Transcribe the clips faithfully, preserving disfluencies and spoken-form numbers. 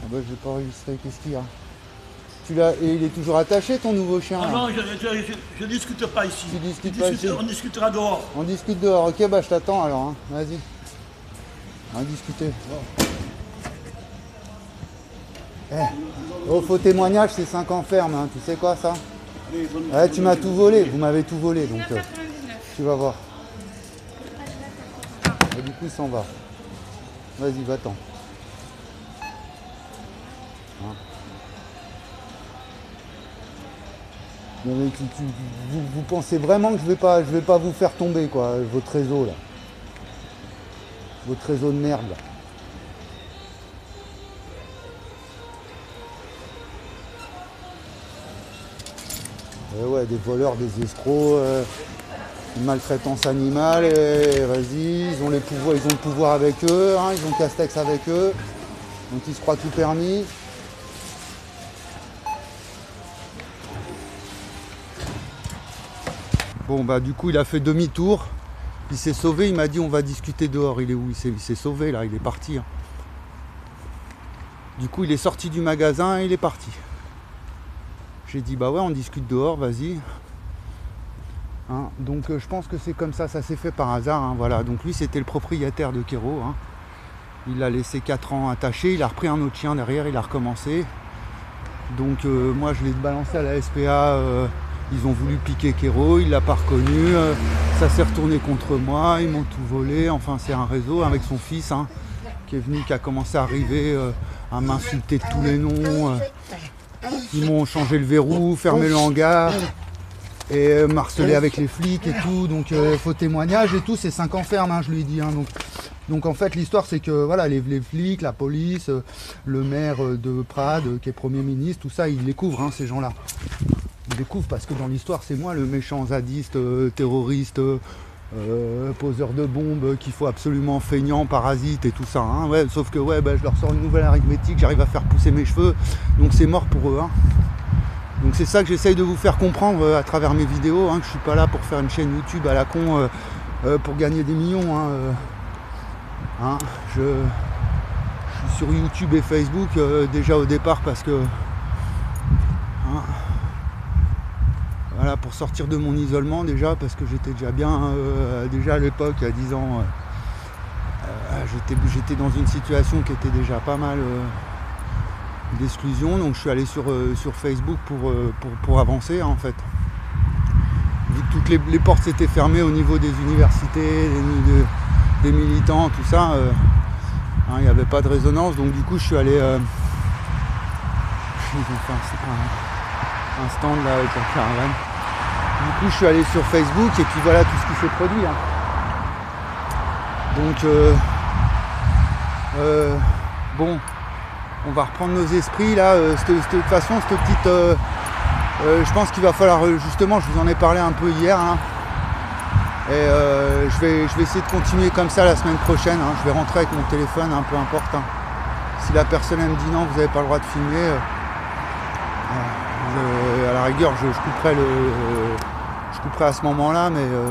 bah je vais pas enregistrer, qu'est-ce qu'il y a? Tu l'as. Et il est toujours attaché ton nouveau chien? Ah là non, je, je, je, je discute pas ici. Tu discutes Je pas discute- ici? On discutera dehors. On discute dehors, ok bah je t'attends alors, hein. Vas-y. On va discuter. Eh. Oh, faux témoignage, c'est cinq ans ferme, hein. Tu sais quoi ça? Allez, bonne- Ouais, tu bonne- m'as tout volé, vous m'avez tout volé, donc euh, tu vas voir. Et du coup, il s'en va. Vas-y, va-t'en. Hein. Non, mais tu- tu- vous, vous pensez vraiment que je vais pas, je vais pas vous faire tomber, quoi, votre réseau, là. Votre réseau de merde, là. Eh ouais, des voleurs, des escrocs, euh, une maltraitance animale, et vas-y, ils ont les pouvoirs, ils ont le pouvoir avec eux, hein, ils ont Castex avec eux, donc ils se croient tout permis. Bon bah du coup il a fait demi-tour, il s'est sauvé, il m'a dit on va discuter dehors. Il est où? Il s'est, il s'est sauvé là, il est parti. Hein. Du coup il est sorti du magasin et il est parti. J'ai dit bah ouais on discute dehors, vas-y. Hein, donc euh, je pense que c'est comme ça, ça s'est fait par hasard. Hein, voilà. Donc lui c'était le propriétaire de Kéro. Hein. Il l'a laissé quatre ans attaché, il a repris un autre chien derrière, il a recommencé. Donc euh, moi je l'ai balancé à la S P A, euh, ils ont voulu piquer Kéro, il l'a pas reconnu, euh, ça s'est retourné contre moi, ils m'ont tout volé. Enfin c'est un réseau avec son fils hein, qui est venu, qui a commencé à arriver, euh, à m'insulter de tous les noms. Euh, ils m'ont changé le verrou, fermé le hangar. Et euh, marcelé avec les flics et tout, donc euh, faux témoignage et tout, c'est cinq ans ferme, hein, je lui ai dit. Hein, donc, donc en fait l'histoire c'est que voilà, les, les flics, la police, euh, le maire de Prades, euh, qui est Premier ministre, tout ça, ils les couvrent hein, ces gens-là. Ils les couvrent parce que dans l'histoire c'est moi le méchant zadiste, euh, terroriste, euh, poseur de bombes, qu'il faut absolument feignant, parasite et tout ça. Hein, ouais, sauf que ouais, bah, je leur sors une nouvelle arithmétique, j'arrive à faire pousser mes cheveux, donc c'est mort pour eux. Hein. Donc c'est ça que j'essaye de vous faire comprendre euh, à travers mes vidéos, hein, que je suis pas là pour faire une chaîne YouTube à la con euh, euh, pour gagner des millions. Hein, euh, hein, je, je suis sur YouTube et Facebook euh, déjà au départ parce que hein, voilà, pour sortir de mon isolement déjà, parce que j'étais déjà bien euh, déjà à l'époque, il y a dix ans, euh, euh, j'étais, j'étais dans une situation qui était déjà pas mal. Euh, d'exclusion, donc je suis allé sur, euh, sur Facebook pour, euh, pour, pour avancer hein, en fait. Vu que toutes les, les portes s'étaient fermées au niveau des universités, des, des, des militants, tout ça, euh, hein, il n'y avait pas de résonance, donc du coup je suis allé euh, ils ont fait un, un stand là avec la caravane. Du coup je suis allé sur Facebook et puis voilà tout ce qui s'est produit. Hein. Donc euh, euh, bon. On va reprendre nos esprits là, euh, de toute façon cette petite, euh, euh, je pense qu'il va falloir euh, justement, je vous en ai parlé un peu hier, hein, et euh, je, vais, je vais essayer de continuer comme ça la semaine prochaine, hein, je vais rentrer avec mon téléphone, hein, peu importe, hein. Si la personne elle me dit non vous n'avez pas le droit de filmer, euh, euh, à la rigueur je, je couperai le, euh, je couperai à ce moment là, mais euh,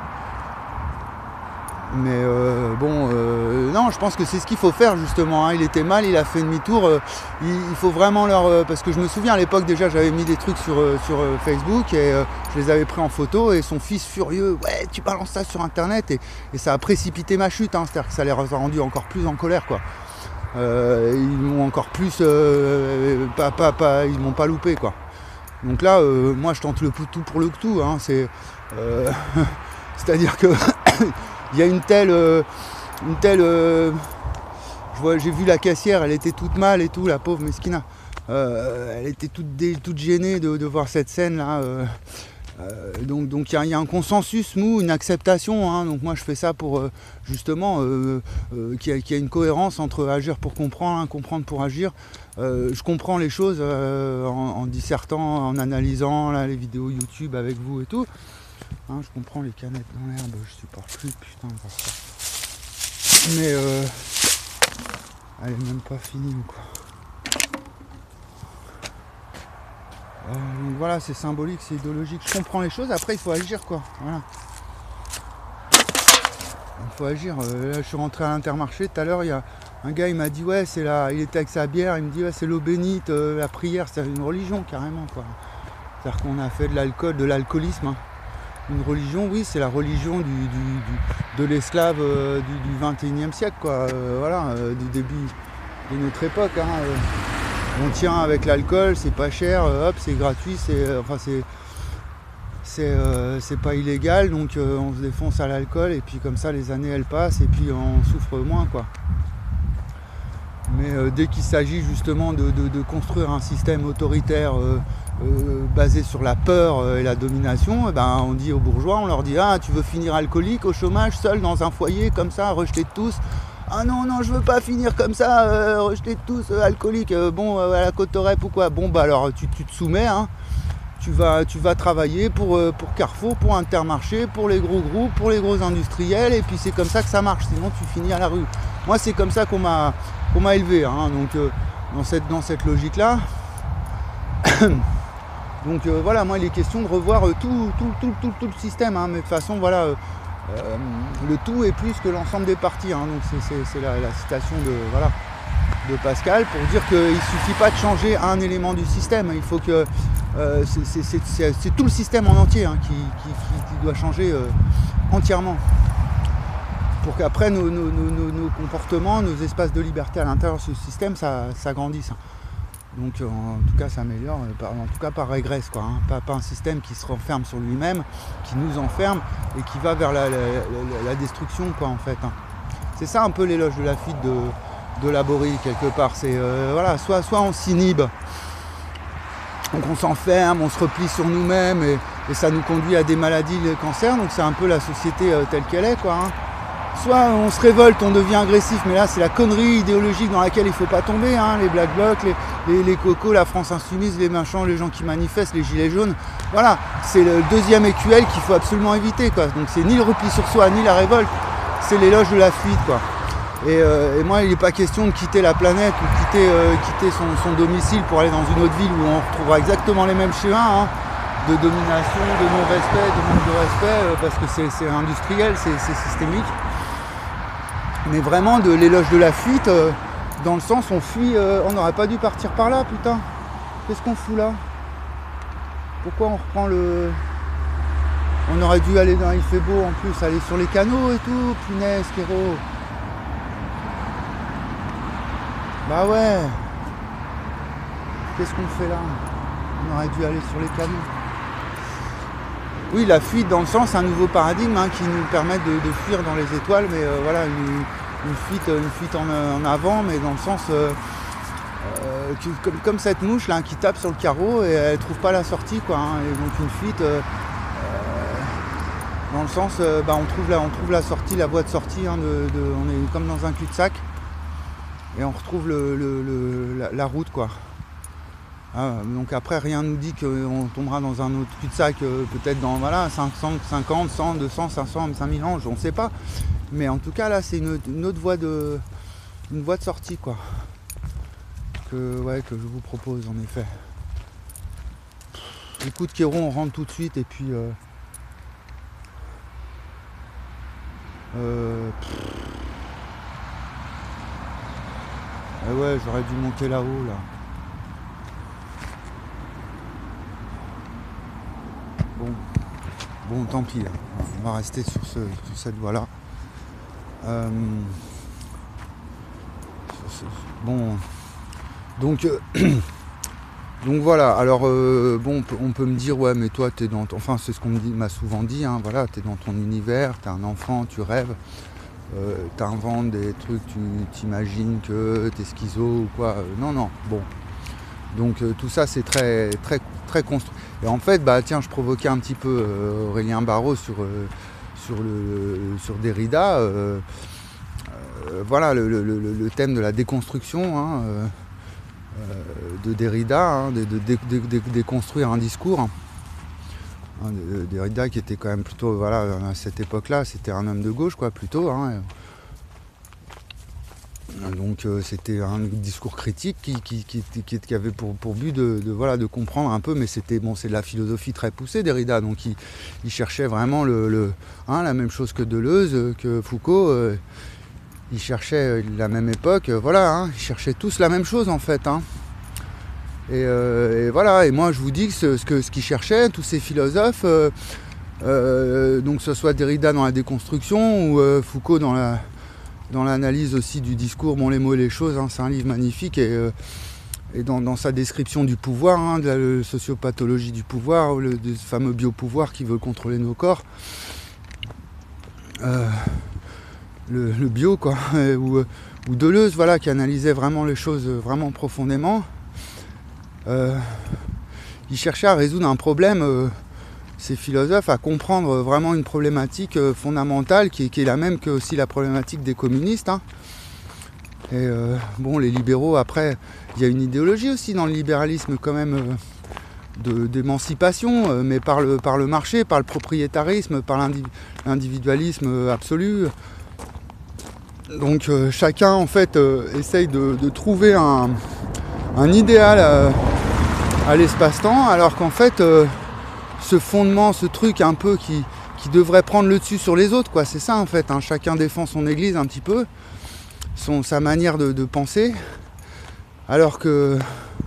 Mais euh, bon, euh, non, je pense que c'est ce qu'il faut faire justement. Hein. Il était mal, il a fait demi-tour. Euh, il, il faut vraiment leur... Euh, parce que je me souviens à l'époque déjà, j'avais mis des trucs sur, euh, sur euh, Facebook et euh, je les avais pris en photo et son fils furieux, ouais, tu balances ça sur Internet et, et ça a précipité ma chute. Hein. C'est-à-dire que ça les a rendus encore plus en colère, quoi. Euh, ils m'ont encore plus... Euh, pas, pas, pas, ils m'ont pas loupé, quoi. Donc là, euh, moi, je tente le tout pour le tout. Hein. C'est, euh, c'est-à-dire que... Il y a une telle, euh, une telle, euh, je vois, j'ai vu la caissière, elle était toute mal et tout, la pauvre mesquina. Euh, elle était toute, dé, toute gênée de, de voir cette scène là. Euh, euh, donc, donc il y, y a un consensus mou, une acceptation. Hein, donc moi je fais ça pour euh, justement euh, euh, qu'il y, y a une cohérence entre agir pour comprendre, hein, comprendre pour agir. Euh, je comprends les choses euh, en, en dissertant, en analysant là, les vidéos YouTube avec vous et tout. Hein, je comprends les canettes dans l'herbe, je supporte plus, putain de voir ça. Mais euh, elle est même pas finie ou quoi. Euh, donc voilà, c'est symbolique, c'est idéologique. Je comprends les choses, après il faut agir quoi. Voilà. Il faut agir. Euh, là, je suis rentré à l'Intermarché tout à l'heure, il y a, Un gars il m'a dit ouais c'est la. Il était avec sa bière, il me dit ouais c'est l'eau bénite, euh, la prière, c'est une religion carrément quoi. C'est-à-dire qu'on a fait de l'alcool, de l'alcoolisme. Hein. Une religion, oui, c'est la religion du, du, du, de l'esclave euh, du, du vingt et unième siècle, quoi. Euh, voilà, euh, du début de notre époque. Hein, euh, on tient avec l'alcool, c'est pas cher, euh, hop, c'est gratuit, c'est, euh, enfin c'est, c'est, euh, c'est pas illégal, donc euh, on se défonce à l'alcool et puis comme ça les années elles passent et puis on souffre moins, quoi. Mais euh, dès qu'il s'agit justement de, de, de construire un système autoritaire euh, euh, basé sur la peur euh, et la domination, eh ben, on dit aux bourgeois, on leur dit ah tu veux finir alcoolique, au chômage, seul dans un foyer comme ça, rejeté de tous. Ah non non je veux pas finir comme ça, euh, rejeté de tous, euh, alcoolique, euh, bon euh, à la Côte-Rep ou quoi. Bon bah alors tu, tu te soumets, hein. Tu vas, tu vas travailler pour, euh, pour Carrefour, pour Intermarché, pour les gros groupes, pour les gros industriels, et puis c'est comme ça que ça marche, sinon tu finis à la rue. Moi c'est comme ça qu'on m'a qu'on m'a élevé, hein, donc euh, dans cette, dans cette logique-là. Donc euh, voilà, moi il est question de revoir euh, tout, tout, tout, tout, tout le système, hein, mais de toute façon voilà, euh, euh, le tout est plus que l'ensemble des parties, hein, donc c'est, c'est, c'est la, la citation de, voilà, de Pascal pour dire qu'il ne suffit pas de changer un élément du système, il faut que euh, c'est, c'est, c'est, c'est, c'est tout le système en entier hein, qui, qui, qui, qui doit changer euh, entièrement. Pour qu'après nos, nos, nos, nos comportements, nos espaces de liberté à l'intérieur de ce système, ça, ça grandisse. Donc en tout cas ça améliore, en tout cas pas régresse quoi, hein. pas, pas un système qui se renferme sur lui-même, qui nous enferme et qui va vers la, la, la, la destruction quoi en fait. Hein. C'est ça un peu l'éloge de la fuite de, de Laborie quelque part. C'est euh, voilà, soit, soit on s'inhibe, donc on s'enferme, on se replie sur nous-mêmes et, et ça nous conduit à des maladies, les cancers, donc c'est un peu la société euh, telle qu'elle est quoi. Hein. Soit on se révolte, on devient agressif, mais là c'est la connerie idéologique dans laquelle il ne faut pas tomber, hein, les Black Blocs, les, les, les cocos, la France insoumise, les machins, les gens qui manifestent, les gilets jaunes. Voilà, c'est le deuxième écuelle qu'il faut absolument éviter, quoi. Donc c'est ni le repli sur soi, ni la révolte, c'est l'éloge de la fuite, quoi. Et, euh, et moi il n'est pas question de quitter la planète ou quitter, euh, quitter son, son domicile pour aller dans une autre ville où on retrouvera exactement les mêmes schémas, hein, de domination, de non-respect, de manque de respect, euh, parce que c'est, c'est industriel, c'est, c'est systémique. Mais vraiment de l'éloge de la fuite, euh, dans le sens on fuit, euh, on n'aurait pas dû partir par là, putain. Qu'est-ce qu'on fout là? Pourquoi on reprend le... On aurait dû aller dans... Il fait beau en plus, aller sur les canaux et tout, punaise, Kéro. Bah ouais. Qu'est-ce qu'on fait là? On aurait dû aller sur les canaux. Oui, la fuite dans le sens, un nouveau paradigme hein, qui nous permet de, de fuir dans les étoiles, mais euh, voilà, une, une fuite, une fuite en, en avant, mais dans le sens euh, euh, que, comme, comme cette mouche là qui tape sur le carreau et elle trouve pas la sortie quoi. Hein, et donc une fuite euh, euh, dans le sens, euh, bah, on trouve la, on trouve la sortie, la voie de sortie. Hein, de, de, on est comme dans un cul-de-sac et on retrouve le, le, le, la, la route quoi. Ah, donc après rien nous dit qu'on tombera dans un autre cul-de-sac euh, peut-être dans voilà, cinq cent cinquante, cent, deux cents, cinq cents, cinq mille ans, on ne sait pas. Mais en tout cas là c'est une, une autre voie de une voie de sortie quoi. Que, ouais, que je vous propose en effet. Écoute Kéron, on rentre tout de suite et puis euh, euh, ah ouais j'aurais dû monter là-haut là. Bon, bon tant pis, on va rester sur, ce, sur cette voie-là. Euh, bon, donc, euh, donc voilà. Alors euh, bon, on peut, on peut me dire ouais, mais toi t'es dans, enfin c'est ce qu'on m'a souvent dit. Hein, voilà, t'es dans ton univers, t'es un enfant, tu rêves, euh, t'inventes des trucs, tu t'imagines que t'es schizo ou quoi. Euh, non, non. Bon. Donc euh, tout ça c'est très très très construit. Et en fait bah tiens je provoquais un petit peu euh, Aurélien Barraud sur, euh, sur, le, sur Derrida. Euh, euh, voilà le, le, le, le thème de la déconstruction hein, euh, de Derrida, hein, de, de, de, de, de déconstruire un discours. Hein, de, Derrida qui était quand même plutôt voilà à cette époque-là, c'était un homme de gauche quoi plutôt. Hein, Donc euh, c'était un discours critique qui, qui, qui, qui, qui avait pour, pour but de, de, voilà, de comprendre un peu, mais c'était bon, c'est de la philosophie très poussée Derrida, donc il, il cherchait vraiment le, le, hein, la même chose que Deleuze, que Foucault, euh, ils cherchaient la même époque, euh, voilà, hein, ils cherchaient tous la même chose en fait. Hein. Et, euh, et voilà, et moi je vous dis que ce, ce, que, ce qu'ils cherchaient, tous ces philosophes, euh, euh, donc que ce soit Derrida dans la déconstruction ou euh, Foucault dans la dans l'analyse aussi du discours, bon les mots et les choses, hein, c'est un livre magnifique, et, euh, et dans, dans sa description du pouvoir, hein, de la le sociopathologie du pouvoir, le de ce fameux biopouvoir qui veut contrôler nos corps, euh, le, le bio quoi, ou, ou Deleuze, voilà, qui analysait vraiment les choses vraiment profondément. Euh, il cherchait à résoudre un problème, euh, ces philosophes, à comprendre vraiment une problématique euh, fondamentale qui est, qui est la même que aussi la problématique des communistes. Hein. Et euh, bon, les libéraux, après, il y a une idéologie aussi dans le libéralisme quand même euh, de, d'émancipation, euh, mais par le, par le marché, par le propriétarisme, par l'indiv- l'individualisme absolu. Donc euh, chacun en fait euh, essaye de, de trouver un, un idéal euh, à l'espace-temps, alors qu'en fait euh, ce fondement, ce truc un peu qui, qui devrait prendre le dessus sur les autres, quoi, c'est ça en fait, hein, chacun défend son église un petit peu, son, sa manière de, de penser, alors que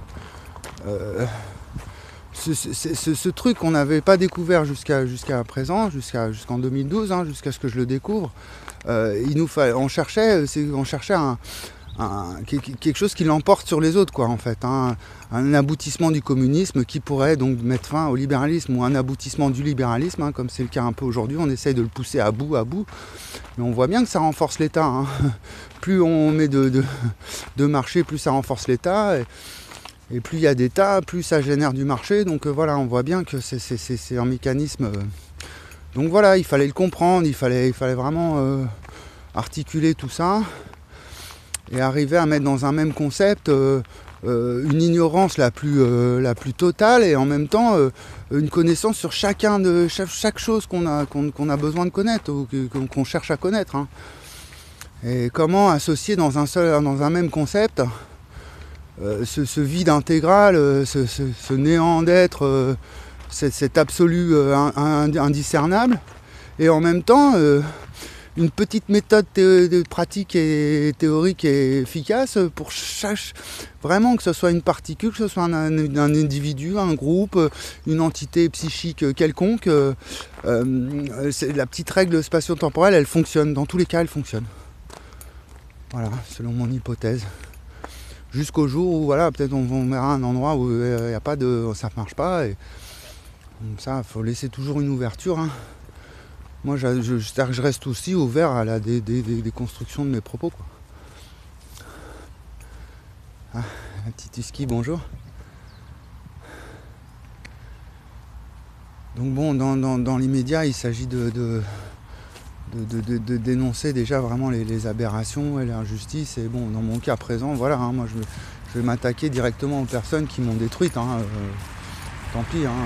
euh, ce, ce, ce, ce truc qu'on n'avait pas découvert jusqu'à, jusqu'à présent, jusqu'à, jusqu'en deux mille douze, hein, jusqu'à ce que je le découvre, euh, il nous fallait, on cherchait, c'est, on cherchait un Un, quelque chose qui l'emporte sur les autres, quoi, en fait, hein. Un aboutissement du communisme qui pourrait donc mettre fin au libéralisme, ou un aboutissement du libéralisme, hein, comme c'est le cas un peu aujourd'hui. On essaye de le pousser à bout, à bout, mais on voit bien que ça renforce l'État, hein. Plus on met de, de, de marché, plus ça renforce l'État, et, et plus il y a d'État, plus ça génère du marché. Donc euh, voilà, on voit bien que c'est, c'est, c'est, c'est un mécanisme. Euh, donc voilà, il fallait le comprendre, il fallait, il fallait vraiment euh, articuler tout ça, et arriver à mettre dans un même concept euh, euh, une ignorance la plus, euh, la plus totale, et en même temps euh, une connaissance sur chacun de, chaque, chaque chose qu'on a, qu'on, qu'on a besoin de connaître, ou qu'on, qu'on cherche à connaître. Hein. Et comment associer dans un, seul, dans un même concept euh, ce, ce vide intégral, euh, ce, ce, ce néant d'être, euh, cet, cet absolu euh, indiscernable, et en même temps euh, une petite méthode thé- de pratique et théorique et efficace pour chaque, vraiment que ce soit une particule, que ce soit un, un, un individu, un groupe, une entité psychique quelconque. Euh, euh, c'est, la petite règle spatio-temporelle, elle fonctionne, dans tous les cas elle fonctionne. Voilà, selon mon hypothèse. Jusqu'au jour où voilà, peut-être on, on verra un endroit où il euh, y a pas de, ça ne marche pas, et comme ça, il faut laisser toujours une ouverture. Hein. Moi, je, je, je reste aussi ouvert à la des, des, des, des constructions de mes propos, quoi. Ah, la petite husky, bonjour. Donc bon, dans, dans, dans l'immédiat, il s'agit de, de, de, de, de, de dénoncer déjà vraiment les, les aberrations et l'injustice. Et bon, dans mon cas présent, voilà, hein, moi je, je vais m'attaquer directement aux personnes qui m'ont détruite. Hein, euh, tant pis. Hein.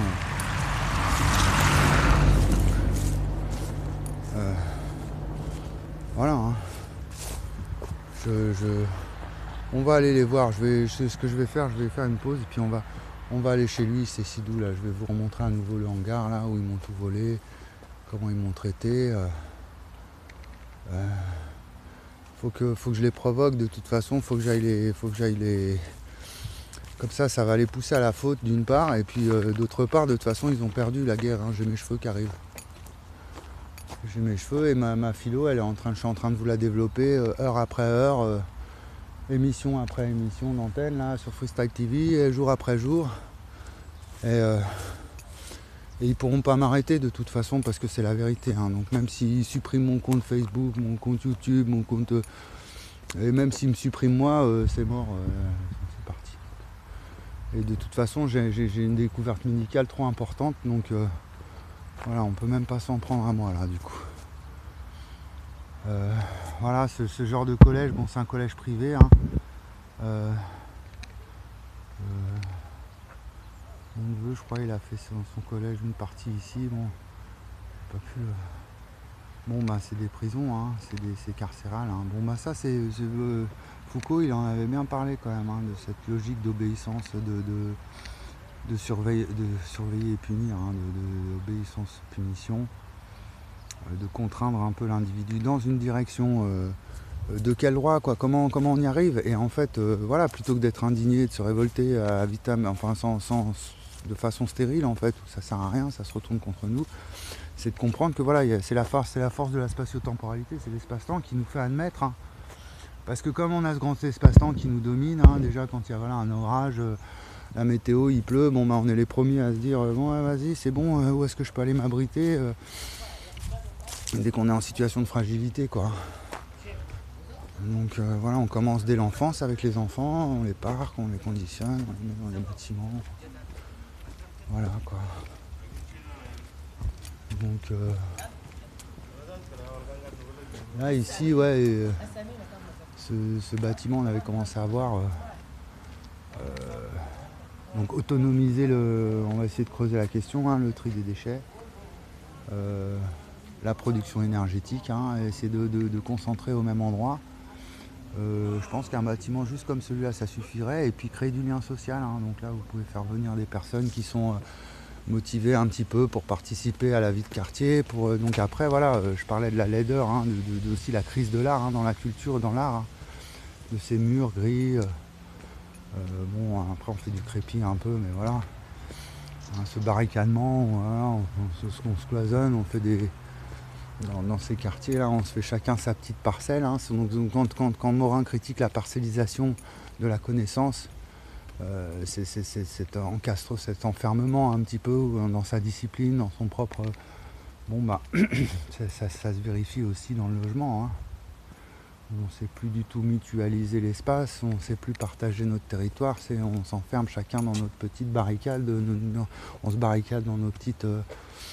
Euh, voilà. Hein. Je, je, on va aller les voir. Je vais, je, ce que je vais faire, je vais faire une pause et puis on va, on va aller chez lui. C'est Sidou là. Je vais vous remontrer à nouveau le hangar là où ils m'ont tout volé, comment ils m'ont traité. Euh, euh, faut que, faut que je les provoque de toute façon. Faut que j'aille les, faut que j'aille les. Comme ça, ça va les pousser à la faute d'une part, et puis euh, d'autre part, de toute façon, ils ont perdu la guerre. Hein. J'ai mes cheveux qui arrivent. J'ai mes cheveux et ma, ma philo, elle est en train, je suis en train de vous la développer euh, heure après heure, euh, émission après émission d'antenne là sur Freestyle T V, et jour après jour. Et, euh, et ils pourront pas m'arrêter de toute façon parce que c'est la vérité. Hein. Donc même s'ils suppriment mon compte Facebook, mon compte YouTube, mon compte, euh, et même s'ils me suppriment moi, euh, c'est mort, euh, c'est parti. Et de toute façon, j'ai, j'ai, j'ai une découverte médicale trop importante, donc. Euh, Voilà, on peut même pas s'en prendre à moi là du coup. Euh, voilà, ce, ce genre de collège, bon c'est un collège privé. Hein. Euh, euh, mon neveu, je crois, il a fait son, son collège une partie ici. Bon, j'ai pas pu. Euh... Bon bah c'est des prisons, hein, c'est, des, c'est carcéral. Hein. Bon bah ça c'est. c'est euh, Foucault, il en avait bien parlé quand même, hein, de cette logique d'obéissance, de. de De surveiller, de surveiller et punir, hein, de, de obéissance punition, euh, de contraindre un peu l'individu dans une direction euh, de quel droit, quoi, comment, comment on y arrive. Et en fait, euh, voilà, plutôt que d'être indigné, de se révolter à vitam, enfin sans, sans, de façon stérile, en fait, ça sert à rien, ça se retourne contre nous, c'est de comprendre que voilà, c'est la force, c'est la force de la spatio-temporalité, c'est l'espace-temps qui nous fait admettre, hein, parce que comme on a ce grand espace-temps qui nous domine, hein, déjà quand il y a voilà, un orage, euh, la météo, il pleut, bon bah on est les premiers à se dire euh, bon ouais, vas-y c'est bon, euh, où est-ce que je peux aller m'abriter euh, dès qu'on est en situation de fragilité, quoi. Donc euh, voilà, on commence dès l'enfance avec les enfants, on les parque, on les conditionne, on les met dans les bâtiments. Voilà quoi. Donc euh, là ici, ouais, euh, ce, ce bâtiment on avait commencé à voir. Euh, euh, donc autonomiser le. On va essayer de creuser la question, hein, le tri des déchets. Euh, la production énergétique, hein, et essayer de, de, de concentrer au même endroit. Euh, je pense qu'un bâtiment juste comme celui-là ça suffirait, et puis créer du lien social, hein. Donc là vous pouvez faire venir des personnes qui sont euh, motivées un petit peu pour participer à la vie de quartier, pour, euh, donc après voilà, euh, je parlais de la laideur, hein, de, de, de aussi la crise de l'art, hein, dans la culture, dans l'art, hein, de ces murs gris, euh, euh, bon après on fait du crépi un peu, mais voilà, hein, ce barricadement, voilà, on, on, se, on se cloisonne, on fait des Dans, dans ces quartiers-là, on se fait chacun sa petite parcelle, hein. Donc, quand, quand, quand Morin critique la parcellisation de la connaissance, euh, c'est cet encastre, cet enfermement un petit peu dans sa discipline, dans son propre... Bon bah, ça, ça, ça se vérifie aussi dans le logement, hein. On ne sait plus du tout mutualiser l'espace, on ne sait plus partager notre territoire, on s'enferme chacun dans notre petite barricade, on se barricade dans nos petites... Euh,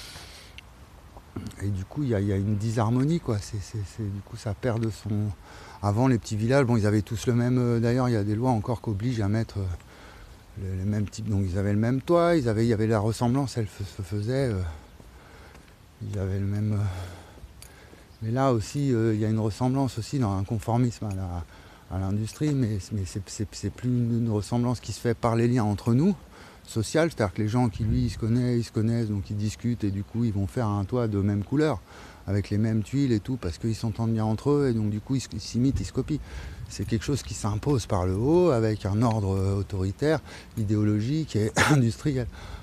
Et du coup, il y, y a une disharmonie, quoi. C'est, c'est, c'est, du coup, ça perd de son... Avant, les petits villages, bon, ils avaient tous le même... Euh, d'ailleurs, il y a des lois encore qui obligent à mettre euh, les, les mêmes types. Donc, ils avaient le même toit, ils avaient, il y avait la ressemblance, elle se faisait. Euh, ils avaient le même... Euh, mais là aussi, euh, il y a une ressemblance aussi dans un conformisme à, la, à l'industrie, mais, mais c'est, c'est, c'est plus une, une ressemblance qui se fait par les liens entre nous, social, c'est-à-dire que les gens qui lui ils se connaissent, ils se connaissent, donc ils discutent et du coup ils vont faire un toit de même couleur, avec les mêmes tuiles et tout, parce qu'ils s'entendent bien entre eux et donc du coup ils s'imitent, ils se copient. C'est quelque chose qui s'impose par le haut, avec un ordre autoritaire, idéologique et industriel.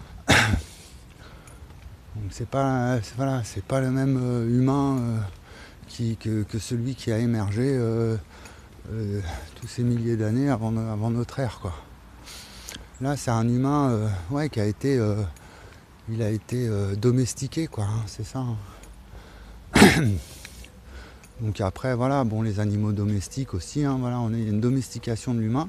Donc c'est pas, c'est, voilà, c'est pas le même euh, humain euh, qui, que, que celui qui a émergé euh, euh, tous ces milliers d'années avant, avant notre ère, quoi. Là, c'est un humain euh, ouais, qui a été, euh, il a été euh, domestiqué, quoi, hein, c'est ça. Hein. Donc après, voilà, bon, les animaux domestiques aussi, hein, voilà, on a une domestication de l'humain.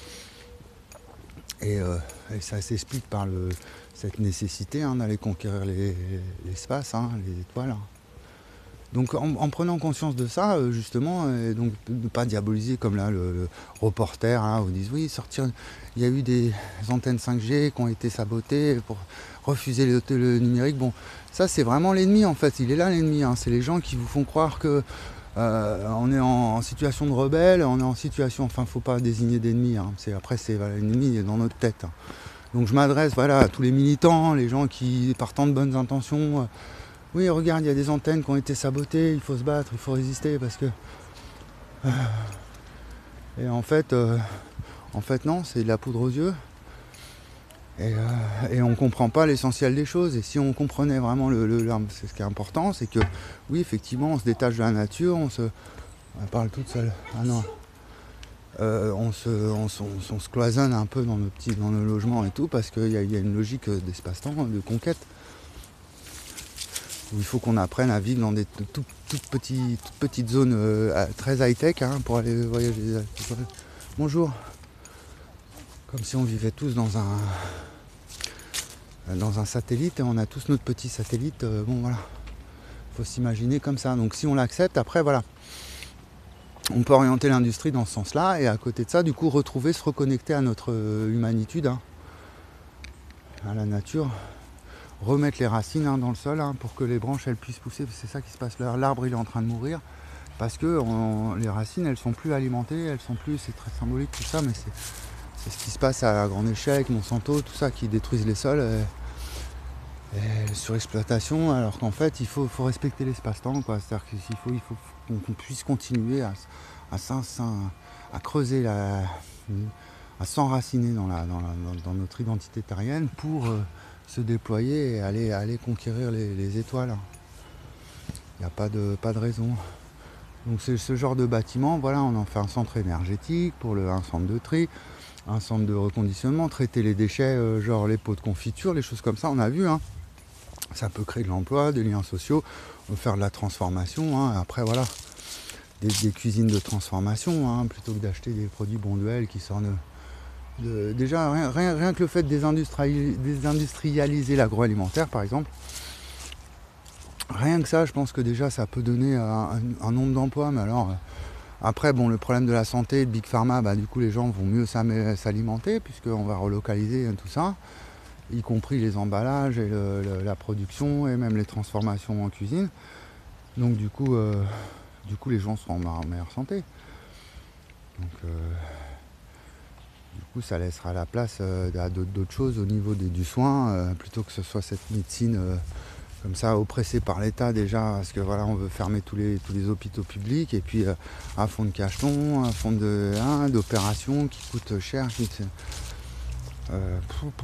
Et, euh, et ça s'explique par le, cette nécessité, hein, d'aller conquérir les, l'espace, hein, les étoiles. Hein. Donc en, en prenant conscience de ça, euh, justement, et donc de ne pas diaboliser comme là le, le reporter, hein, où ils disent oui, sortir, il y a eu des antennes cinq G qui ont été sabotées pour refuser le, le numérique. Bon, ça c'est vraiment l'ennemi en fait, il est là l'ennemi, hein. C'est les gens qui vous font croire que euh, on est en, en situation de rebelle, on est en situation, enfin faut pas désigner d'ennemi, hein. C'est, après c'est voilà, l'ennemi est dans notre tête. Hein. Donc je m'adresse voilà, à tous les militants, les gens qui partant de bonnes intentions. Euh, Oui, regarde, il y a des antennes qui ont été sabotées, il faut se battre, il faut résister parce que... Et en fait, euh, en fait non, c'est de la poudre aux yeux. Et, euh, et on ne comprend pas l'essentiel des choses. Et si on comprenait vraiment le, le, le c'est ce qui est important, c'est que oui, effectivement, on se détache de la nature, on se... Elle parle toute seule. Ah non. Euh, on, se, on, se, on, se, on se cloisonne un peu dans nos petits, dans nos logements et tout, parce qu'il y, y a une logique d'espace-temps, de conquête. Où il faut qu'on apprenne à vivre dans des tout, toutes, petits, toutes petites zones euh, très high-tech, hein, pour aller voyager. Bonjour. Comme si on vivait tous dans un dans un satellite et on a tous notre petit satellite. Euh, bon voilà. Faut s'imaginer comme ça. Donc si on l'accepte, après voilà. On peut orienter l'industrie dans ce sens-là et à côté de ça, du coup, retrouver, se reconnecter à notre humanitude, hein, à la nature. Remettre les racines, hein, dans le sol, hein, pour que les branches elles puissent pousser. C'est ça qui se passe. L'arbre il est en train de mourir parce que on, les racines elles sont plus alimentées, elles sont plus, c'est très symbolique tout ça, mais c'est, c'est ce qui se passe à grande échelle, Monsanto, tout ça qui détruisent les sols, et, et surexploitation, alors qu'en fait il faut, faut respecter l'espace-temps, quoi. C'est-à-dire qu'il faut, il faut qu'on puisse continuer à, à, à creuser, la, à s'enraciner dans, la, dans, la, dans, dans notre identité terrienne pour euh, se déployer et aller, aller conquérir les, les étoiles. Il n'y a pas de, pas de raison. Donc c'est ce genre de bâtiment, voilà, on en fait un centre énergétique, pour le, un centre de tri, un centre de reconditionnement, traiter les déchets, euh, genre les pots de confiture, les choses comme ça, on a vu, hein. Ça peut créer de l'emploi, des liens sociaux, faire de la transformation, hein. Après voilà, des, des cuisines de transformation, hein, plutôt que d'acheter des produits Bonduelle qui sortent de... de déjà, rien, rien, rien que le fait de désindustrialiser, désindustrialiser l'agroalimentaire, par exemple, rien que ça, je pense que déjà ça peut donner un, un, un nombre d'emplois, mais alors... Euh, Après, bon, le problème de la santé, de Big Pharma, bah, du coup, les gens vont mieux s'alimenter puisqu'on va relocaliser tout ça, y compris les emballages et le, le, la production et même les transformations en cuisine. Donc, du coup, euh, du coup les gens seront en meilleure santé. Donc, euh, du coup, ça laissera la place euh, à d'autres choses au niveau des, du soin, euh, plutôt que ce soit cette médecine... Euh, comme ça, oppressé par l'État déjà, parce que voilà, on veut fermer tous les, tous les hôpitaux publics, et puis euh, un fonds de cacheton, un fonds de, hein, d'opération qui coûte cher. Qui, euh,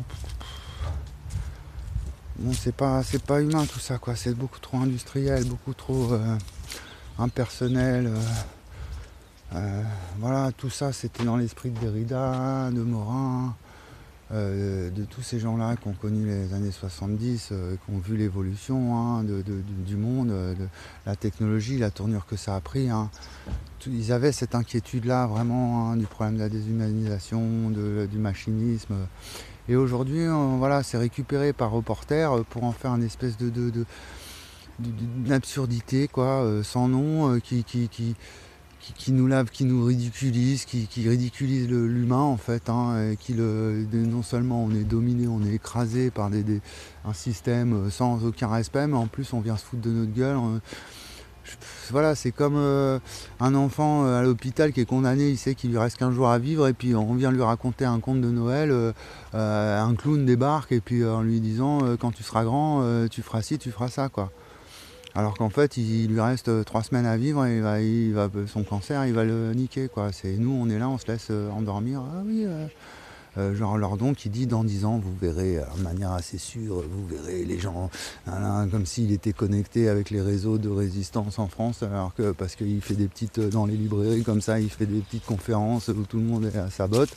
bon, c'est pas, c'est pas humain tout ça, quoi. C'est beaucoup trop industriel, beaucoup trop euh, impersonnel. Euh, euh, voilà, tout ça, c'était dans l'esprit de Derrida, de Morin. Euh, de tous ces gens-là qui ont connu les années soixante-dix, euh, qui ont vu l'évolution hein, de, de, du monde, euh, de la technologie, la tournure que ça a pris. Hein. Ils avaient cette inquiétude-là vraiment hein, du problème de la déshumanisation, de, du machinisme. Et aujourd'hui, euh, voilà, c'est récupéré par Reporter pour en faire une espèce de, de, de, de, d'une absurdité, quoi, euh, sans nom, euh, qui... qui, qui Qui, qui nous lave, qui nous ridiculise, qui, qui ridiculise le, l'humain en fait, hein, et qui le, non seulement on est dominé, on est écrasé par des, des, un système sans aucun respect, mais en plus on vient se foutre de notre gueule. On, je, voilà, c'est comme euh, un enfant à l'hôpital qui est condamné, il sait qu'il lui reste quinze jours à vivre, et puis on vient lui raconter un conte de Noël, euh, euh, un clown débarque, et puis en lui disant euh, quand tu seras grand, euh, tu feras ci, tu feras ça, quoi. Alors qu'en fait, il lui reste trois semaines à vivre et il va, il va, son cancer, il va le niquer, quoi. C'est, nous, on est là, on se laisse endormir. Ah oui, euh, euh, genre Lordon qui dit dans dix ans, vous verrez, de manière assez sûre, vous verrez les gens, hein, comme s'il était connecté avec les réseaux de résistance en France, alors que parce qu'il fait des petites, dans les librairies comme ça, il fait des petites conférences où tout le monde est à sa botte.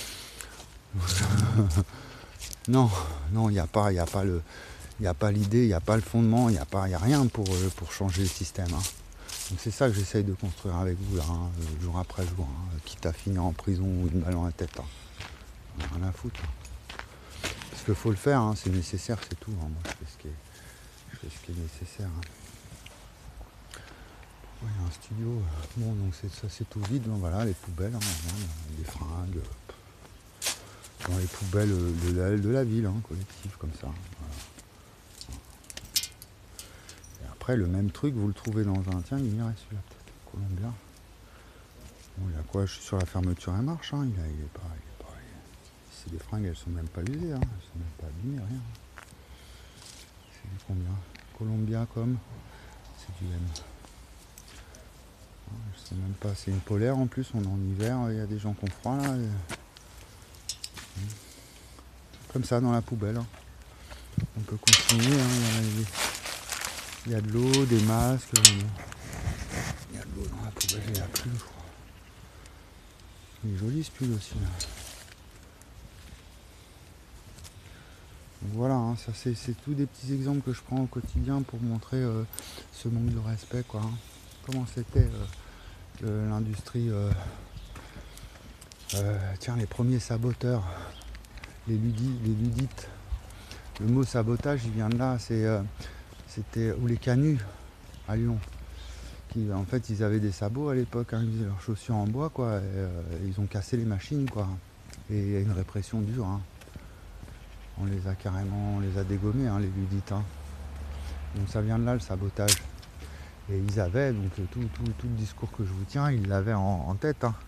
non, non, il n'y a pas, il n'y a pas le... Il n'y a pas l'idée, il n'y a pas le fondement, il n'y a, a rien pour, pour changer le système. Hein. Donc c'est ça que j'essaye de construire avec vous, là, hein, jour après jour, hein, quitte à finir en prison ou une balle dans la tête. Hein. Rien à foutre. Hein. Parce qu'il faut le faire, hein, c'est nécessaire, c'est tout. Hein. Moi, je fais ce qui est, je fais ce qui est nécessaire. Hein. Ouais, il y a un studio. Bon, donc c'est, ça c'est tout vide. Donc, voilà, les poubelles, hein, les fringues. Dans les poubelles de la, de la ville, hein, collective, comme ça. Voilà. Après, le même truc, vous le trouvez dans un... Tiens, il irait celui-là, peut-être. Colombien. Bon, il y a quoi? Je suis sur la fermeture, elle marche. Hein. Il, a, il est pas... Il est pas il... C'est des fringues, elles sont même pas usées. Hein. Elles sont même pas abîmées, rien. C'est du combien? Colombia, comme. C'est du M. Je sais même pas. C'est une polaire, en plus. On est en hiver. Il y a des gens qui ont froid, là. Comme ça, dans la poubelle. Hein. On peut continuer. Hein. Il y a... Il y a de l'eau, des masques. Il y a de l'eau dans la poubelle, il y a plus, je crois. Il est joli ce pull aussi. Là. Donc voilà, hein, ça c'est, c'est tous des petits exemples que je prends au quotidien pour montrer euh, ce manque de respect, quoi. Hein. Comment c'était euh, le, l'industrie. Euh, euh, tiens, les premiers saboteurs, les, ludi, les ludites. Le mot sabotage, il vient de là. C'est. Euh, C'était, ou les canuts à Lyon, qui en fait ils avaient des sabots à l'époque, hein, ils faisaient leurs chaussures en bois, quoi, et, euh, ils ont cassé les machines, quoi, et il y a une répression dure, hein. On les a carrément, on les a dégommés, hein, les ludites, hein. Donc ça vient de là le sabotage, et ils avaient, donc tout, tout, tout le discours que je vous tiens, ils l'avaient en, en tête, hein.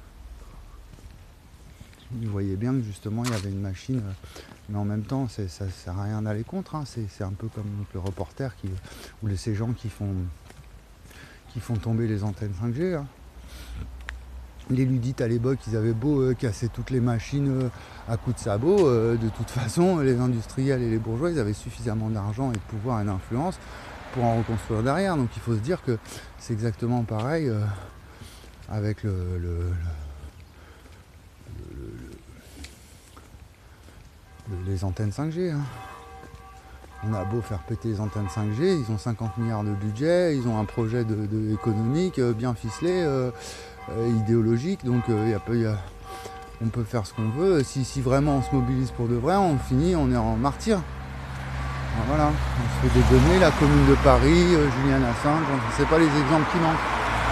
Ils voyaient bien que justement il y avait une machine, mais en même temps c'est, ça ne sert à rien d'aller contre, hein. c'est, c'est un peu comme donc, le Reporter qui, ou ces gens qui font, qui font tomber les antennes cinq G. Hein. les Ludites à l'époque, ils avaient beau euh, casser toutes les machines euh, à coups de sabot, euh, de toute façon, les industriels et les bourgeois, ils avaient suffisamment d'argent et de pouvoir et d'influence pour en reconstruire derrière. Donc il faut se dire que c'est exactement pareil euh, avec le, le, le, le, le, les antennes cinq G. Hein. On a beau faire péter les antennes cinq G, ils ont cinquante milliards de budget, ils ont un projet de, de économique euh, bien ficelé, euh, euh, idéologique, donc euh, y a peu, y a, on peut faire ce qu'on veut. Si, si vraiment on se mobilise pour de vrai, on finit, on est en martyr. Alors voilà, on se fait dégonner, la Commune de Paris, euh, Julian Assange, je ne sais pas les exemples qui manquent.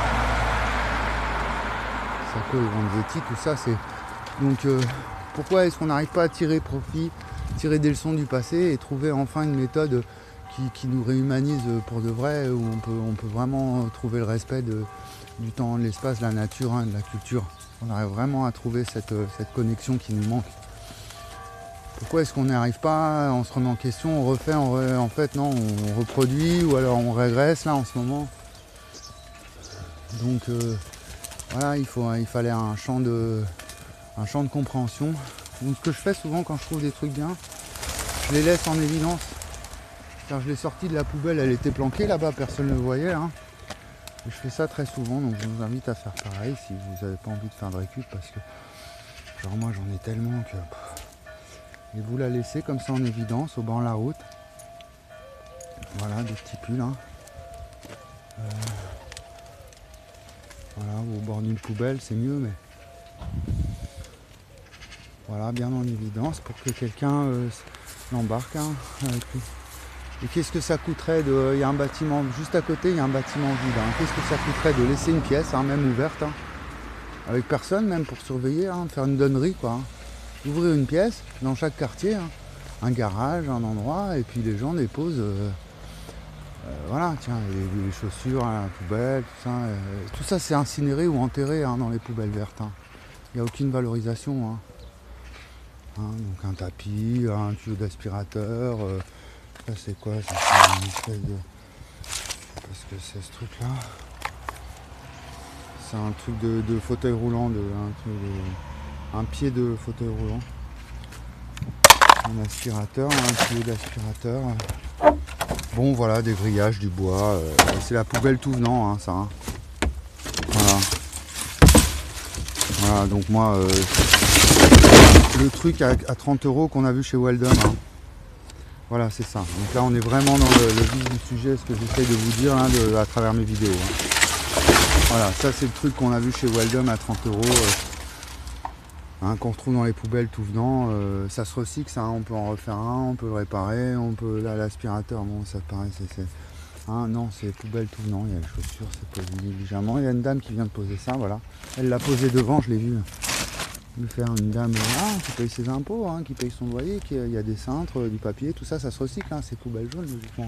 Ça peut, les Vanzetti, tout ça, c'est... Donc euh, pourquoi est-ce qu'on n'arrive pas à tirer profit, tirer des leçons du passé et trouver enfin une méthode qui, qui nous réhumanise pour de vrai, où on peut, on peut vraiment trouver le respect de, du temps, de l'espace, de la nature, hein, de la culture. On arrive vraiment à trouver cette, cette connexion qui nous manque. Pourquoi est-ce qu'on n'y arrive pas? On se remet en question, on refait, on re... en fait non, on reproduit ou alors on régresse là en ce moment. Donc euh, voilà, il, faut, il fallait un champ de, un champ de compréhension. Donc ce que je fais souvent quand je trouve des trucs bien, je les laisse en évidence. Car je l'ai sortie de la poubelle, elle était planquée là-bas, personne ne le voyait. Hein. Et je fais ça très souvent, donc je vous invite à faire pareil si vous n'avez pas envie de faire de récup, parce que genre moi j'en ai tellement que... Et vous la laissez comme ça en évidence au bord de la route. Voilà, des petits pulls. Hein. Euh, voilà, ou au bord d'une poubelle, c'est mieux, mais... Voilà, bien en évidence pour que quelqu'un euh, l'embarque hein, avec lui. Et qu'est-ce que ça coûterait de... Il y a un bâtiment juste à côté, il y a un bâtiment vide. Hein. Qu'est-ce que ça coûterait de laisser une pièce, hein, même ouverte, hein, avec personne, même pour surveiller, hein, faire une donnerie, quoi. Hein. Ouvrir une pièce dans chaque quartier, hein, un garage, un endroit, et puis les gens déposent, euh, euh, voilà, tiens, les, les chaussures à la poubelle, tout ça. Euh, tout ça, c'est incinéré ou enterré hein, dans les poubelles vertes. Hein. Il n'y a aucune valorisation. Hein. Hein, donc un tapis, un tuyau d'aspirateur. Euh, ça, c'est quoi? Ça, c'est une espèce de... Qu'est-ce que c'est ce truc-là? C'est un truc de, de fauteuil roulant, de, un truc de... un pied de fauteuil roulant, un aspirateur, un tuyau d'aspirateur. Bon voilà, des grillages, du bois, euh, c'est la poubelle tout venant, hein, ça. Hein. Voilà. Voilà, donc moi, euh, le truc à, à trente euros qu'on a vu chez Weldon. Hein. Voilà, c'est ça. Donc là, on est vraiment dans le, le vif du sujet, ce que j'essaye de vous dire hein, de, à travers mes vidéos. Hein. Voilà, ça c'est le truc qu'on a vu chez Weldon à trente euros. Euh, Hein, qu'on retrouve dans les poubelles tout venant, euh, ça se recycle, ça, hein, on peut en refaire un, on peut le réparer, on peut là l'aspirateur, bon ça paraît, c'est, c'est... Hein, non c'est poubelle tout venant, il y a les chaussures, c'est posé négligemment, il y a une dame qui vient de poser ça, voilà, elle l'a posé devant, je l'ai vu, lui faire une dame ah, qui paye ses impôts, hein, qui paye son loyer, qui, il y a des cintres, du papier, tout ça, ça se recycle, hein, c'est poubelle jaune logiquement.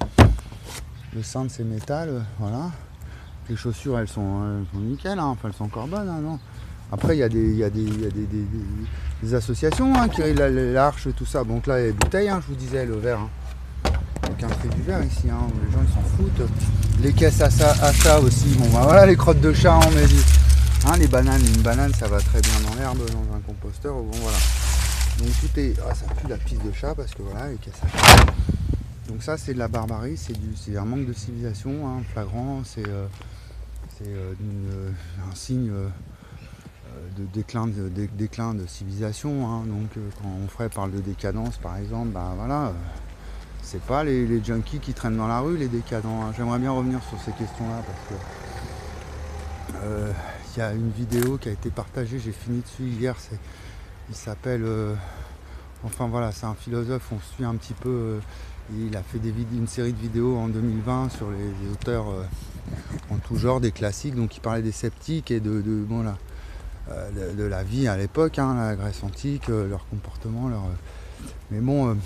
Le cintre c'est métal, voilà, les chaussures elles sont, elles sont nickel, hein, enfin elles sont encore bonnes, hein, non. Après, il y a des, il y a des, il y a des, des, des, des associations hein, qui règlent l'arche, tout ça. Donc là, les bouteilles, hein, je vous disais, le verre. Hein. Donc un tri du verre ici, hein, les gens ils s'en foutent. Les caisses à, ça, à chat aussi. Bon, bah voilà, les crottes de chat, on met dit. Hein, les bananes, une banane, ça va très bien dans l'herbe, dans un composteur. Bon, voilà. Donc tout est. Ah, ça pue la pisse de chat parce que voilà, les caisses à chat. Donc ça, c'est de la barbarie, c'est, du, c'est un manque de civilisation hein, flagrant. C'est, euh, c'est euh, une, un signe. Euh, de déclin de, de, déclin de civilisation hein. Donc euh, quand Onfray parle de décadence par exemple, bah voilà, euh, c'est pas les, les junkies qui traînent dans la rue les décadents hein. J'aimerais bien revenir sur ces questions là parce que il euh, y a une vidéo qui a été partagée, j'ai fini dessus hier, c'est, il s'appelle euh, enfin voilà, c'est un philosophe, on suit un petit peu euh, il a fait des vid- une série de vidéos en deux mille vingt sur les, les auteurs euh, en tout genre, des classiques, donc il parlait des sceptiques et de, de bon là De, de la vie à l'époque, hein, la Grèce antique, euh, leur comportement, leur... mais bon, euh,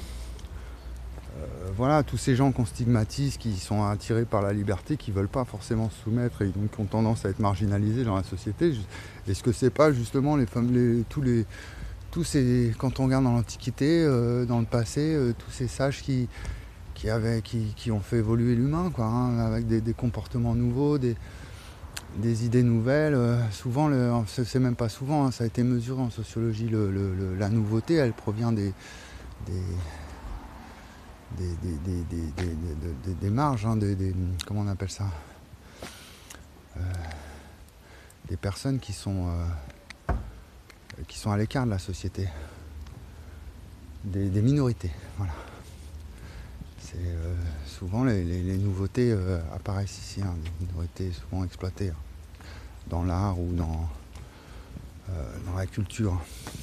euh, voilà, tous ces gens qu'on stigmatise, qui sont attirés par la liberté, qui veulent pas forcément se soumettre et donc ont tendance à être marginalisés dans la société. Est-ce que c'est pas justement les femmes, les, tous les, tous ces, quand on regarde dans l'Antiquité, euh, dans le passé, euh, tous ces sages qui, qui avaient, qui, qui ont fait évoluer l'humain, quoi, hein, avec des, des comportements nouveaux, des des idées nouvelles. Euh, souvent, le, c'est même pas souvent, hein, ça a été mesuré en sociologie, le, le, le, la nouveauté, elle provient des, des, des, des, des, des, des, des, des, des marges, hein, des, des, comment on appelle ça euh, des personnes qui sont, euh, qui sont à l'écart de la société, des, des minorités, voilà. C'est, euh, souvent les, les, les nouveautés euh, apparaissent ici, hein, des minorités souvent exploitées hein, dans l'art ou dans, euh, dans la culture.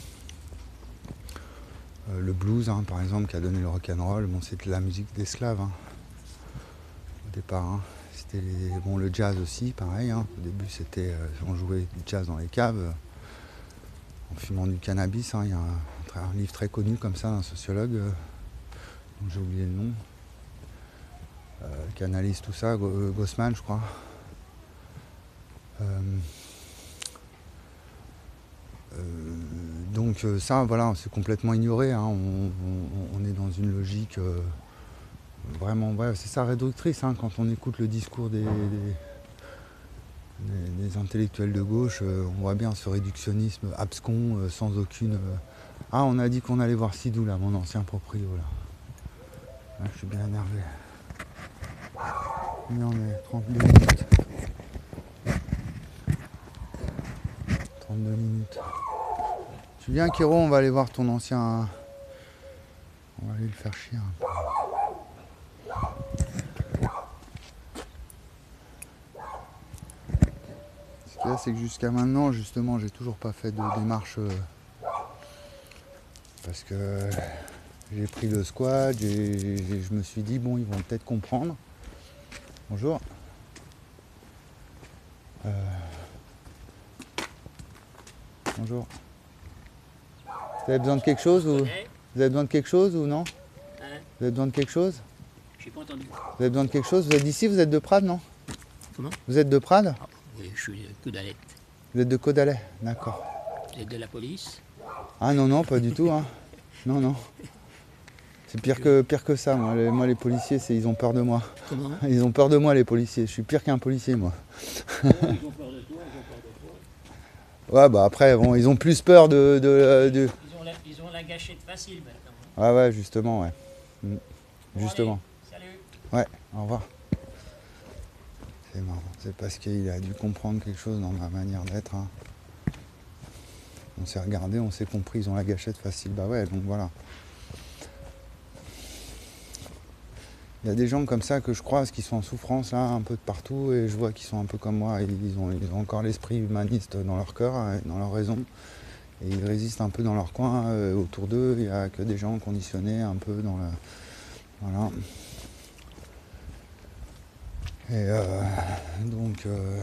Euh, le blues, hein, par exemple, qui a donné le rock'n'roll, bon, c'était la musique d'esclaves hein, au départ. Hein. C'était les, bon, le jazz aussi, pareil. Hein. Au début, c'était, euh, on jouait du jazz dans les caves euh, en fumant du cannabis. Hein. Il y a un, un livre très connu comme ça d'un sociologue, euh, dont j'ai oublié le nom. Euh, qui analyse tout ça, Gossman je crois. Euh, euh, donc ça voilà, c'est complètement ignoré, hein. on, on, on est dans une logique euh, vraiment, ouais, c'est ça réductrice hein, quand on écoute le discours des, des, des, des intellectuels de gauche, euh, on voit bien ce réductionnisme abscon, euh, sans aucune... Euh... Ah, on a dit qu'on allait voir Sidou là, mon ancien proprio là. Là je suis bien énervé. Mais on est trente-deux minutes. trente-deux minutes. Tu viens Kiro, on va aller voir ton ancien... On va aller le faire chier un peu. Ce qu'il y a, c'est que jusqu'à maintenant, justement, j'ai toujours pas fait de démarche... Euh, parce que j'ai pris le squad, et je me suis dit, bon, ils vont peut-être comprendre. Bonjour. Euh... Bonjour. Vous avez besoin de quelque chose ou... Vous avez besoin de quelque chose ou non? Hein? Vous avez besoin de quelque chose? J'ai pas entendu. Vous avez besoin de quelque chose? Vous êtes d'ici? Vous êtes de Prades, non? Comment? Vous êtes de Prades? Ah, oui, je suis de Codalette. Vous êtes de Codalette, d'accord. Vous êtes de la police? Ah non, non, pas du tout. Hein. Non, non. C'est pire que, pire que ça. Moi les, moi, les policiers, c'est, ils ont peur de moi. Comment? Ils ont peur de moi, les policiers. Je suis pire qu'un policier, moi. Oh, ils ont peur de toi, ils ont peur de toi. Ouais, bah après, bon, ils ont plus peur de... de, de... Ils, ont la, ils ont la gâchette facile maintenant. Ah ouais, justement, ouais. Mmh. Bon, Justement. allez, salut. Ouais, au revoir. C'est marrant. C'est parce qu'il a dû comprendre quelque chose dans ma manière d'être. Hein. On s'est regardé, on s'est compris, ils ont la gâchette facile. Bah ouais, donc voilà. Il y a des gens comme ça que je croise qui sont en souffrance là, un peu de partout, et je vois qu'ils sont un peu comme moi. Ils ont, ils ont encore l'esprit humaniste dans leur cœur, dans leur raison. Et ils résistent un peu dans leur coin. Euh, autour d'eux, il n'y a que des gens conditionnés un peu dans la... Voilà. Et euh, donc, euh,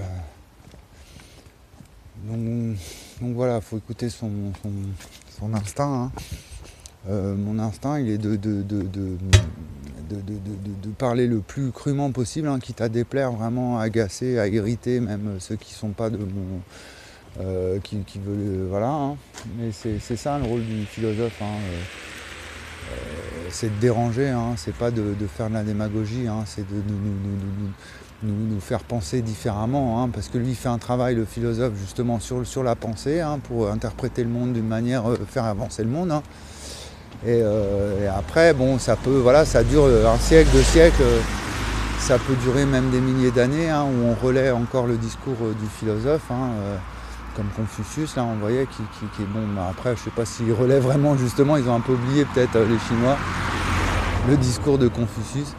donc, donc voilà, il faut écouter son, son, son instinct. Hein. Euh, mon instinct, il est de, de, de, de, de, de, de, de parler le plus crûment possible, hein, quitte à déplaire, vraiment à agacer, à irriter même ceux qui ne sont pas de mon... Euh, qui, qui veulent... Euh, voilà. Hein. Mais c'est, c'est ça le rôle du philosophe. Hein, euh, euh, c'est de déranger, hein, c'est pas de, de faire de la démagogie, hein, c'est de nous, nous, nous, nous, nous faire penser différemment, hein, parce que lui il fait un travail, le philosophe, justement sur, sur la pensée, hein, pour interpréter le monde d'une manière, euh, faire avancer le monde. Hein. Et, euh, et après, bon, ça peut, voilà, ça dure un siècle, deux siècles, ça peut durer même des milliers d'années, hein, où on relaie encore le discours euh, du philosophe, hein, euh, comme Confucius, là, on voyait, qui, qui, qui est bon. Bah, après, je sais pas s'ils relaient vraiment, justement, ils ont un peu oublié, peut-être, euh, les Chinois, le discours de Confucius.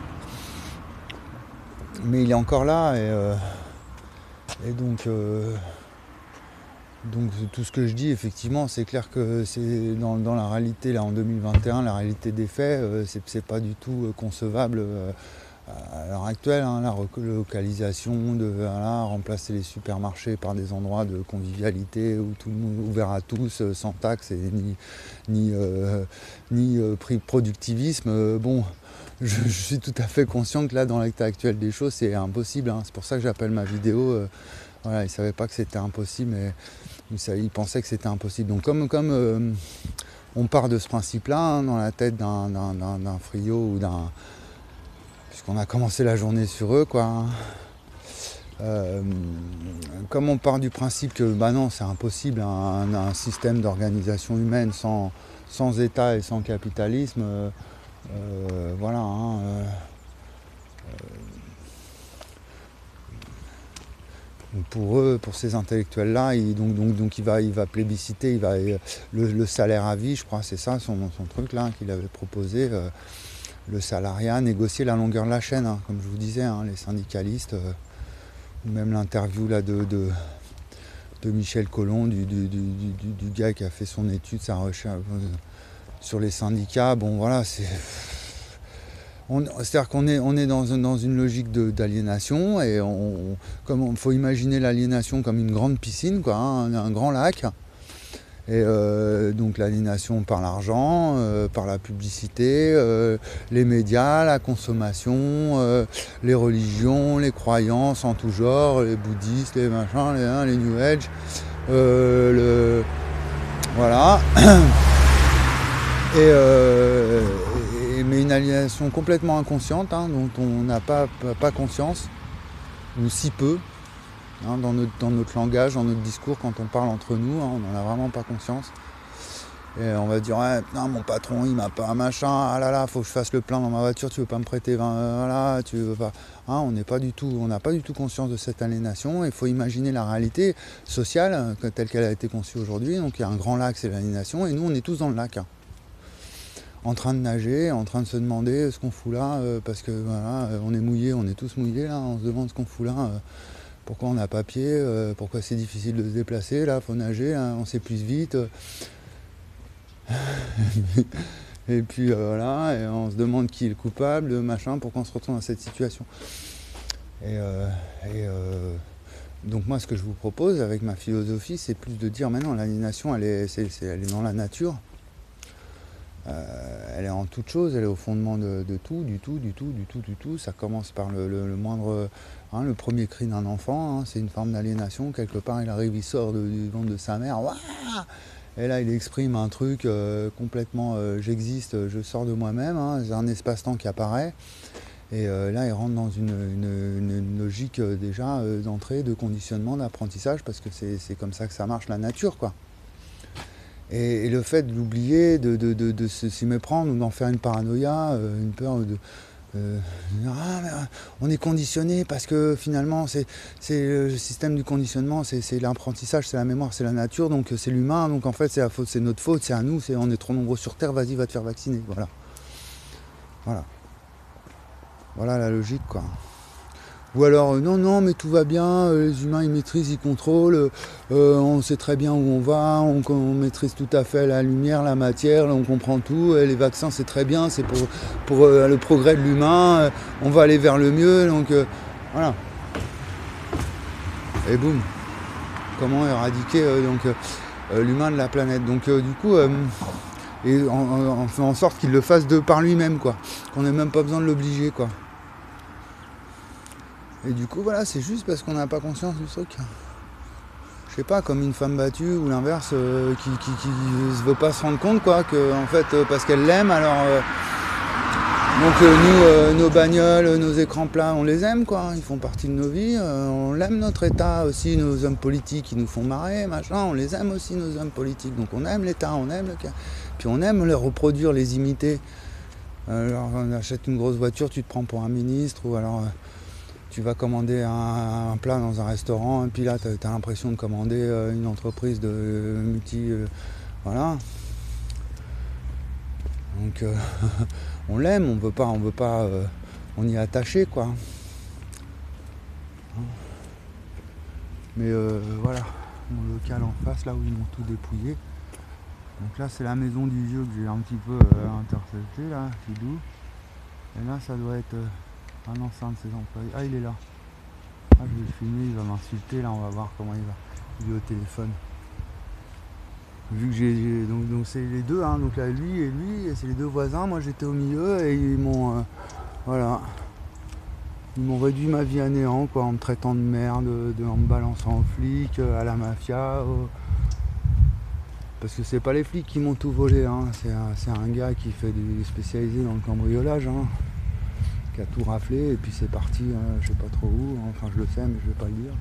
Mais il est encore là, et, euh, et donc, euh, donc, tout ce que je dis, effectivement, c'est clair que c'est dans, dans la réalité, là, en deux mille vingt et un, la réalité des faits, euh, c'est, c'est pas du tout euh, concevable. Euh, à l'heure actuelle, hein, la relocalisation, de voilà, remplacer les supermarchés par des endroits de convivialité où tout le monde est ouvert à tous, sans taxes et ni, ni, euh, ni euh, prix productivisme. Euh, bon, je, je suis tout à fait conscient que là, dans l'état actuel des choses, c'est impossible. Hein. C'est pour ça que j'appelle ma vidéo. Euh, voilà, ils ne savaient pas que c'était impossible, mais ils pensaient que c'était impossible. Donc comme, comme euh, on part de ce principe-là, hein, dans la tête d'un, d'un, d'un, d'un Friot ou d'un... puisqu'on a commencé la journée sur eux, quoi. Euh, comme on part du principe que bah non, c'est impossible un, un système d'organisation humaine sans, sans État et sans capitalisme, euh, euh, voilà. Hein, euh, pour eux, pour ces intellectuels-là, il, donc, donc, donc il, va, il va plébisciter, il va, le, le salaire à vie, je crois, c'est ça son, son truc là qu'il avait proposé, euh, le salariat, négocier la longueur de la chaîne, hein, comme je vous disais, hein, les syndicalistes, euh, même l'interview là de, de, de Michel Collomb, du, du, du, du, du gars qui a fait son étude, sa recherche euh, sur les syndicats, bon voilà, c'est... C'est-à-dire qu'on est, on est dans, dans une logique d'aliénation et on, comme il faut imaginer l'aliénation comme une grande piscine, quoi, hein, un, un grand lac. Et euh, donc l'aliénation par l'argent, euh, par la publicité, euh, les médias, la consommation, euh, les religions, les croyances en tout genre, les bouddhistes, les machins, les, hein, les New Age, euh, le, voilà. Et, euh, et mais une aliénation complètement inconsciente, hein, dont on n'a pas, pas conscience, ou si peu. Hein, dans, notre, dans notre langage, dans notre discours, quand on parle entre nous, hein, on n'en a vraiment pas conscience. Et on va dire, ouais, non, mon patron, il m'a pas un machin, ah là là, faut que je fasse le plein dans ma voiture, tu veux pas me prêter vingt, voilà, tu veux pas. Hein, on n'est pas du tout, on n'a pas du tout conscience de cette aliénation. Il faut imaginer la réalité sociale telle qu'elle a été conçue aujourd'hui. Donc il y a un grand lac, c'est l'aliénation, et nous, on est tous dans le lac. Hein, en train de nager, en train de se demander ce qu'on fout là, euh, parce que voilà, on est mouillé, on est tous mouillés là, on se demande ce qu'on fout là. Euh, Pourquoi on n'a pas pied, euh, pourquoi c'est difficile de se déplacer, là, faut nager, là, on s'épuise vite. Et puis euh, voilà, et on se demande qui est le coupable, machin, pourquoi on se retrouve dans cette situation. Et, euh, et euh, donc moi, ce que je vous propose avec ma philosophie, c'est plus de dire, maintenant, l'aliénation, elle est, c'est, c'est, elle est dans la nature. Euh, elle est en toute chose, elle est au fondement de, de tout, du tout, du tout, du tout, du tout. Ça commence par le, le, le moindre, hein, le premier cri d'un enfant, hein, c'est une forme d'aliénation. Quelque part, il arrive, il sort de, du ventre de sa mère, Ouah et là, il exprime un truc euh, complètement, euh, j'existe, je sors de moi-même. Hein, c'est un espace-temps qui apparaît. Et euh, là, il rentre dans une, une, une, une logique euh, déjà euh, d'entrée, de conditionnement, d'apprentissage, parce que c'est, c'est comme ça que ça marche, la nature, quoi. Et, et le fait de l'oublier, de, de, de, de s'y méprendre ou d'en faire une paranoïa, euh, une peur de... Euh, ah, mais, euh, on est conditionné parce que finalement c'est, c'est le système du conditionnement, c'est, c'est l'apprentissage, c'est la mémoire, c'est la nature, donc c'est l'humain, donc en fait c'est la faute, c'est notre faute, c'est à nous, c'est, on est trop nombreux sur Terre, vas-y, va te faire vacciner, voilà. Voilà. Voilà la logique, quoi. Ou alors, euh, non, non, mais tout va bien, euh, les humains, ils maîtrisent, ils contrôlent, euh, on sait très bien où on va, on, on maîtrise tout à fait la lumière, la matière, là, on comprend tout, et les vaccins, c'est très bien, c'est pour, pour euh, le progrès de l'humain, euh, on va aller vers le mieux, donc euh, voilà. Et boum, comment éradiquer euh, donc, euh, l'humain de la planète. Donc euh, du coup, euh, et on, on fait en sorte qu'il le fasse de par lui-même, quoi, qu'on n'ait même pas besoin de l'obliger, quoi. Et du coup, voilà, c'est juste parce qu'on n'a pas conscience du truc. Je sais pas, comme une femme battue ou l'inverse, euh, qui, qui, qui ne veut pas se rendre compte, quoi, que en fait, euh, parce qu'elle l'aime, alors... Euh, donc euh, nous, euh, nos bagnoles, nos écrans plats, on les aime, quoi. Ils font partie de nos vies. Euh, on l'aime, notre État aussi, nos hommes politiques, ils nous font marrer, machin. On les aime aussi, nos hommes politiques. Donc on aime l'État, on aime le... Puis on aime les reproduire, les imiter. Euh, alors, on achète une grosse voiture, tu te prends pour un ministre, ou alors... Euh, tu vas commander un, un plat dans un restaurant, et puis là, tu as l'impression de commander euh, une entreprise de euh, multi... Euh, voilà. Donc, euh, on l'aime, on veut pas, on veut pas... Euh, on y est attaché, quoi. Mais euh, voilà, mon local en face, là où ils m'ont tout dépouillé. Donc là, c'est la maison du vieux que j'ai un petit peu euh, intercepté, là, c'est doux. Et là, ça doit être... Euh, Ah non, c'est un de ses employés. Ah, il est là. Ah, je vais le filmer, il va m'insulter. Là, on va voir comment il va. Il est au téléphone. Vu que j'ai... j'ai donc, donc c'est les deux, hein. Donc là, lui et lui, et c'est les deux voisins. Moi, j'étais au milieu et ils m'ont... Euh, voilà. Ils m'ont réduit ma vie à néant, quoi, en me traitant de merde, de, en me balançant aux flics, à la mafia. Au... Parce que c'est pas les flics qui m'ont tout volé, hein. C'est un, c'est un gars qui fait du spécialisé dans le cambriolage, hein. qui a tout raflé et puis c'est parti, hein, je sais pas trop où, hein, enfin je le sais mais je vais pas le dire.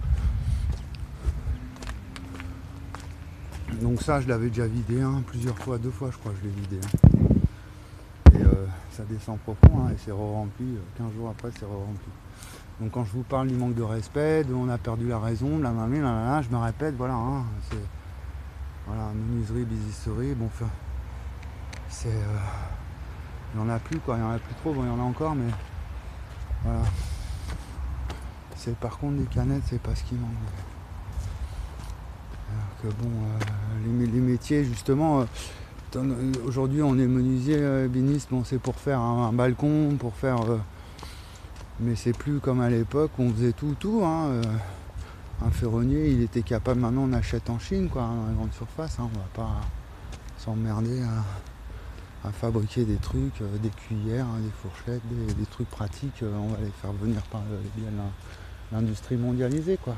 Donc ça je l'avais déjà vidé hein, plusieurs fois, deux fois je crois que je l'ai vidé. Hein. Et euh, ça descend profond hein, et c'est re-rempli, quinze jours après c'est re-rempli. Donc quand je vous parle du manque de respect, de on a perdu la raison, la mamie, là, là, là, je me répète, voilà, hein, c'est voilà, menuiserie, bisisterie, bon enfin, c'est euh, il n'y en a plus quoi, il n'y en a plus trop, bon il y en a encore mais voilà. C'est par contre des canettes, c'est pas ce qui manque. Alors que bon, euh, les, les métiers justement, euh, aujourd'hui on est menuisier, euh, ébéniste, bon c'est pour faire un, un balcon, pour faire... Euh, mais c'est plus comme à l'époque, on faisait tout, tout. Hein, euh, un ferronnier, il était capable, maintenant on achète en Chine, quoi, dans la grande surface, hein, on va pas s'emmerder à, à fabriquer des trucs, euh, des cuillères, hein, des fourchettes, des, des trucs pratiques, euh, on va les faire venir par euh, l'industrie mondialisée, quoi.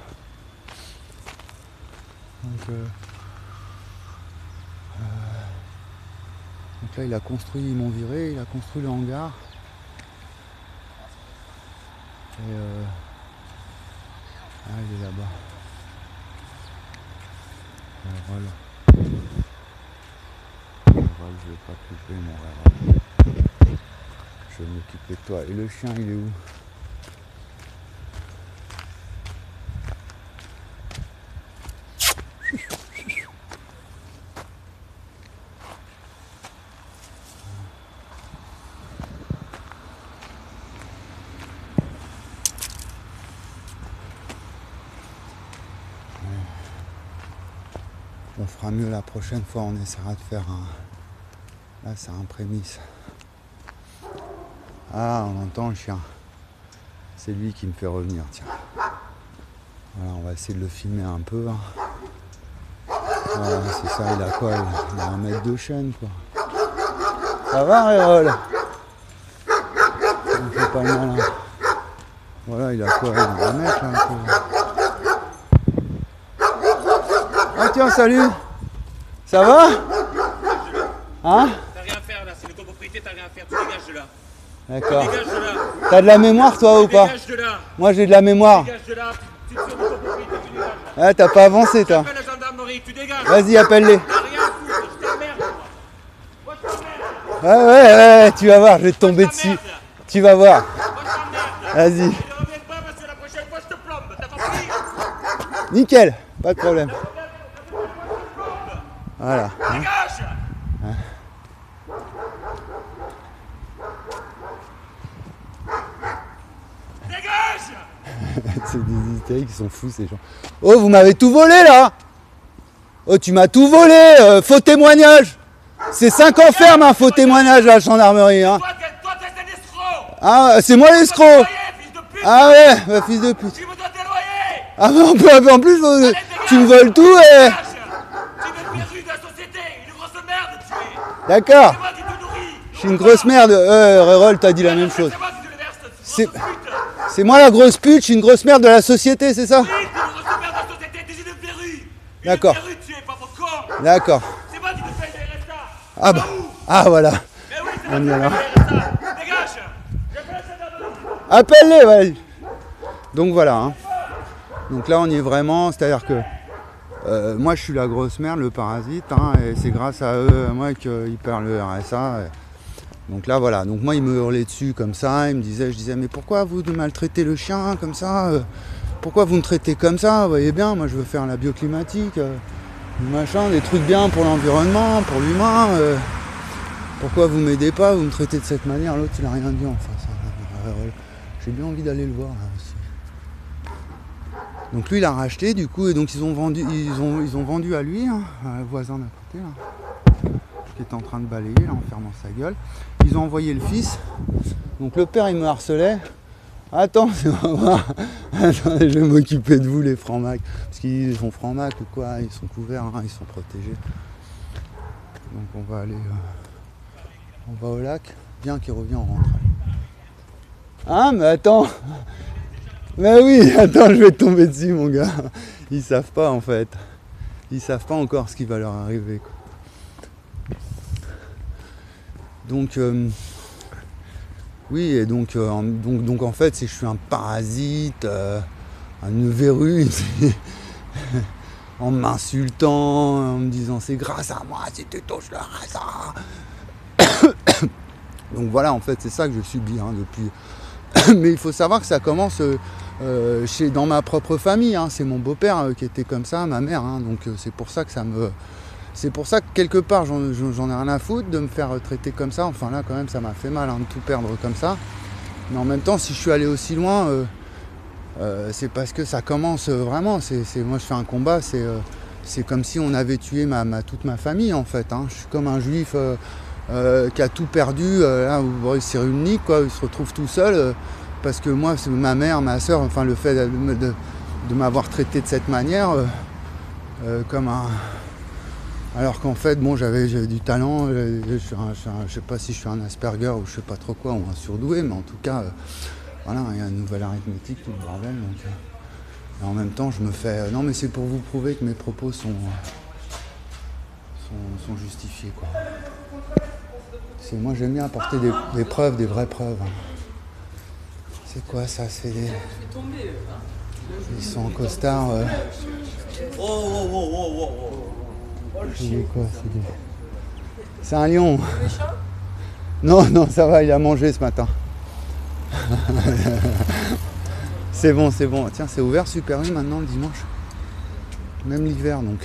Donc, euh, euh, donc là il a construit, ils m'ont viré, il a construit le hangar. Et euh... ah il est là-bas. Voilà. Voilà, je vais pas couper mon rêve. Je vais m'occuper de toi. Et le chien il est où? On fera mieux la prochaine fois, on essaiera de faire un... Là c'est un prémisse. Ah, on entend le chien. C'est lui qui me fait revenir, tiens. Voilà, on va essayer de le filmer un peu. Hein. Voilà, c'est ça, il a quoi? Il a un mètre de chaîne, quoi. Ça va, Rérol? On fait pas le malin. Voilà, il a quoi? Il a un mètre, un peu. Ah tiens, salut. Ça va? Hein? T'as rien à faire là, c'est le copropriété, t'as rien à faire, tu dégages de là. D'accord. Dégage de là. T'as de la mémoire toi ou pas? Dégage de là. Moi j'ai de la mémoire. Dégage de là, tu, tu te sur le copropriété, tu dégages là. Ah t'as pas avancé toi. Appelle la gendarmerie, tu dégages. Vas-y appelle-les. T'as rien à foutre, je t'emmerde moi. Moi je t'emmerde. Ouais ouais ouais, tu vas voir, je vais te tomber dessus. Tu vas voir. Moi je t'emmerde. Vas-y. Et ne reviens pas parce que la prochaine fois je te plombe, t'as compris? Nickel, pas de problème. Voilà. Hein. Dégage. Hein. Dégage. C'est des hystériques qui sont fous ces gens. Oh vous m'avez tout volé là. Oh tu m'as tout volé, euh, faux témoignage. C'est cinq ans ferme un faux témoignage à la gendarmerie. Hein. Toi t'es toi, t'es un escroc. Ah c'est moi l'escroc. Loyer, fils de pute. Ah ouais, bah, fils de pute. Tu me dois tes loyers. Ah mais en plus, en plus euh, Allez, tu me dégage. voles tout et... Dégage. Tu es une perrue de la société, une grosse merde tu es. D'accord. C'est moi qui te nourris. Je suis une grosse merde. Euh, Rérol, t'as dit la même chose. C'est moi qui te le verse, C'est- grosse pute. C'est moi la grosse pute, je suis une grosse merde de la société, c'est ça? Oui, tu es une grosse merde de la société, t'es une verrue. Une D'accord. verrue, tu es pas mon corps. D'accord. C'est moi qui te paye les R S A. Ah bah. Ah voilà. Mais oui, c'est moi On qui y te est paye là. les R S A. Dégage. J'appelle la gendarmerie. Appelle-les, vas-y. Donc voilà. Hein. Donc là on y est vraiment, c'est-à-dire que euh, moi je suis la grosse merde, le parasite, hein, et c'est grâce à eux, à moi qu'ils perdent le R S A. Et... Donc là voilà, donc moi il me hurlait dessus comme ça, il me disait, je disais mais pourquoi vous maltraitez le chien comme ça euh, pourquoi vous me traitez comme ça, vous voyez bien, moi je veux faire la bioclimatique, euh, machin, des trucs bien pour l'environnement, pour l'humain, euh, pourquoi vous m'aidez pas, vous me traitez de cette manière, l'autre il a rien dit en face. Hein, euh, j'ai bien envie d'aller le voir là aussi. Donc lui il a racheté du coup et donc ils ont vendu, ils ont, ils ont vendu à lui, hein, à le voisin d'à côté là, qui est en train de balayer là, en fermant sa gueule. Ils ont envoyé le fils. Donc le père il me harcelait. Attends, attendez, je vais m'occuper de vous les francs-macs. Parce qu'ils sont francs-macs ou quoi, ils sont couverts, hein, ils sont protégés. Donc on va aller. Euh, on va au lac. Bien qu'il revient, on rentre. Hein, mais attends. Mais oui, attends, je vais tomber dessus mon gars. Ils savent pas en fait. Ils savent pas encore ce qui va leur arriver, quoi. Donc, euh, Oui, et donc, euh, en, donc, donc en fait, c'est je suis un parasite, euh, une verrue, en m'insultant, en me disant c'est grâce à moi si tu touches le raisin. Donc voilà, en fait, c'est ça que je subis hein, depuis. Mais il faut savoir que ça commence euh, euh, chez, dans ma propre famille. Hein. C'est mon beau-père euh, qui était comme ça, ma mère. Hein. Donc euh, c'est pour ça que ça me. C'est pour ça que quelque part j'en, j'en ai rien à foutre de me faire traiter comme ça. Enfin là quand même ça m'a fait mal hein, de tout perdre comme ça. Mais en même temps si je suis allé aussi loin, euh, euh, c'est parce que ça commence euh, vraiment. C'est, c'est, moi je fais un combat, c'est, euh, c'est comme si on avait tué ma, ma, toute ma famille en fait. Hein. Je suis comme un juif euh, euh, qui a tout perdu, euh, là où Boris Cyrulnik, quoi, il se retrouve tout seul. Euh, parce que moi, c'est ma mère, ma soeur, enfin le fait de, de, de m'avoir traité de cette manière, euh, euh, comme un... Alors qu'en fait, bon, j'avais, j'avais du talent, je, je, je, je, je sais pas si je suis un Asperger ou je sais pas trop quoi, ou un surdoué, mais en tout cas, euh, voilà, il y a une nouvelle arithmétique, tout le bordel. Donc, euh, et en même temps, je me fais, euh, non mais c'est pour vous prouver que mes propos sont, sont, sont justifiés, quoi. C'est, moi, j'aime bien apporter des, des preuves, des vraies preuves. Hein. C'est quoi ça? C'est des... Ils sont en costard. Euh... Oh, oh, oh, oh, oh, oh. C'est quoi? C'est, des... c'est un lion. Non, non, ça va, il a mangé ce matin. C'est bon, c'est bon. Tiens, c'est ouvert Super U maintenant le dimanche. Même l'hiver donc.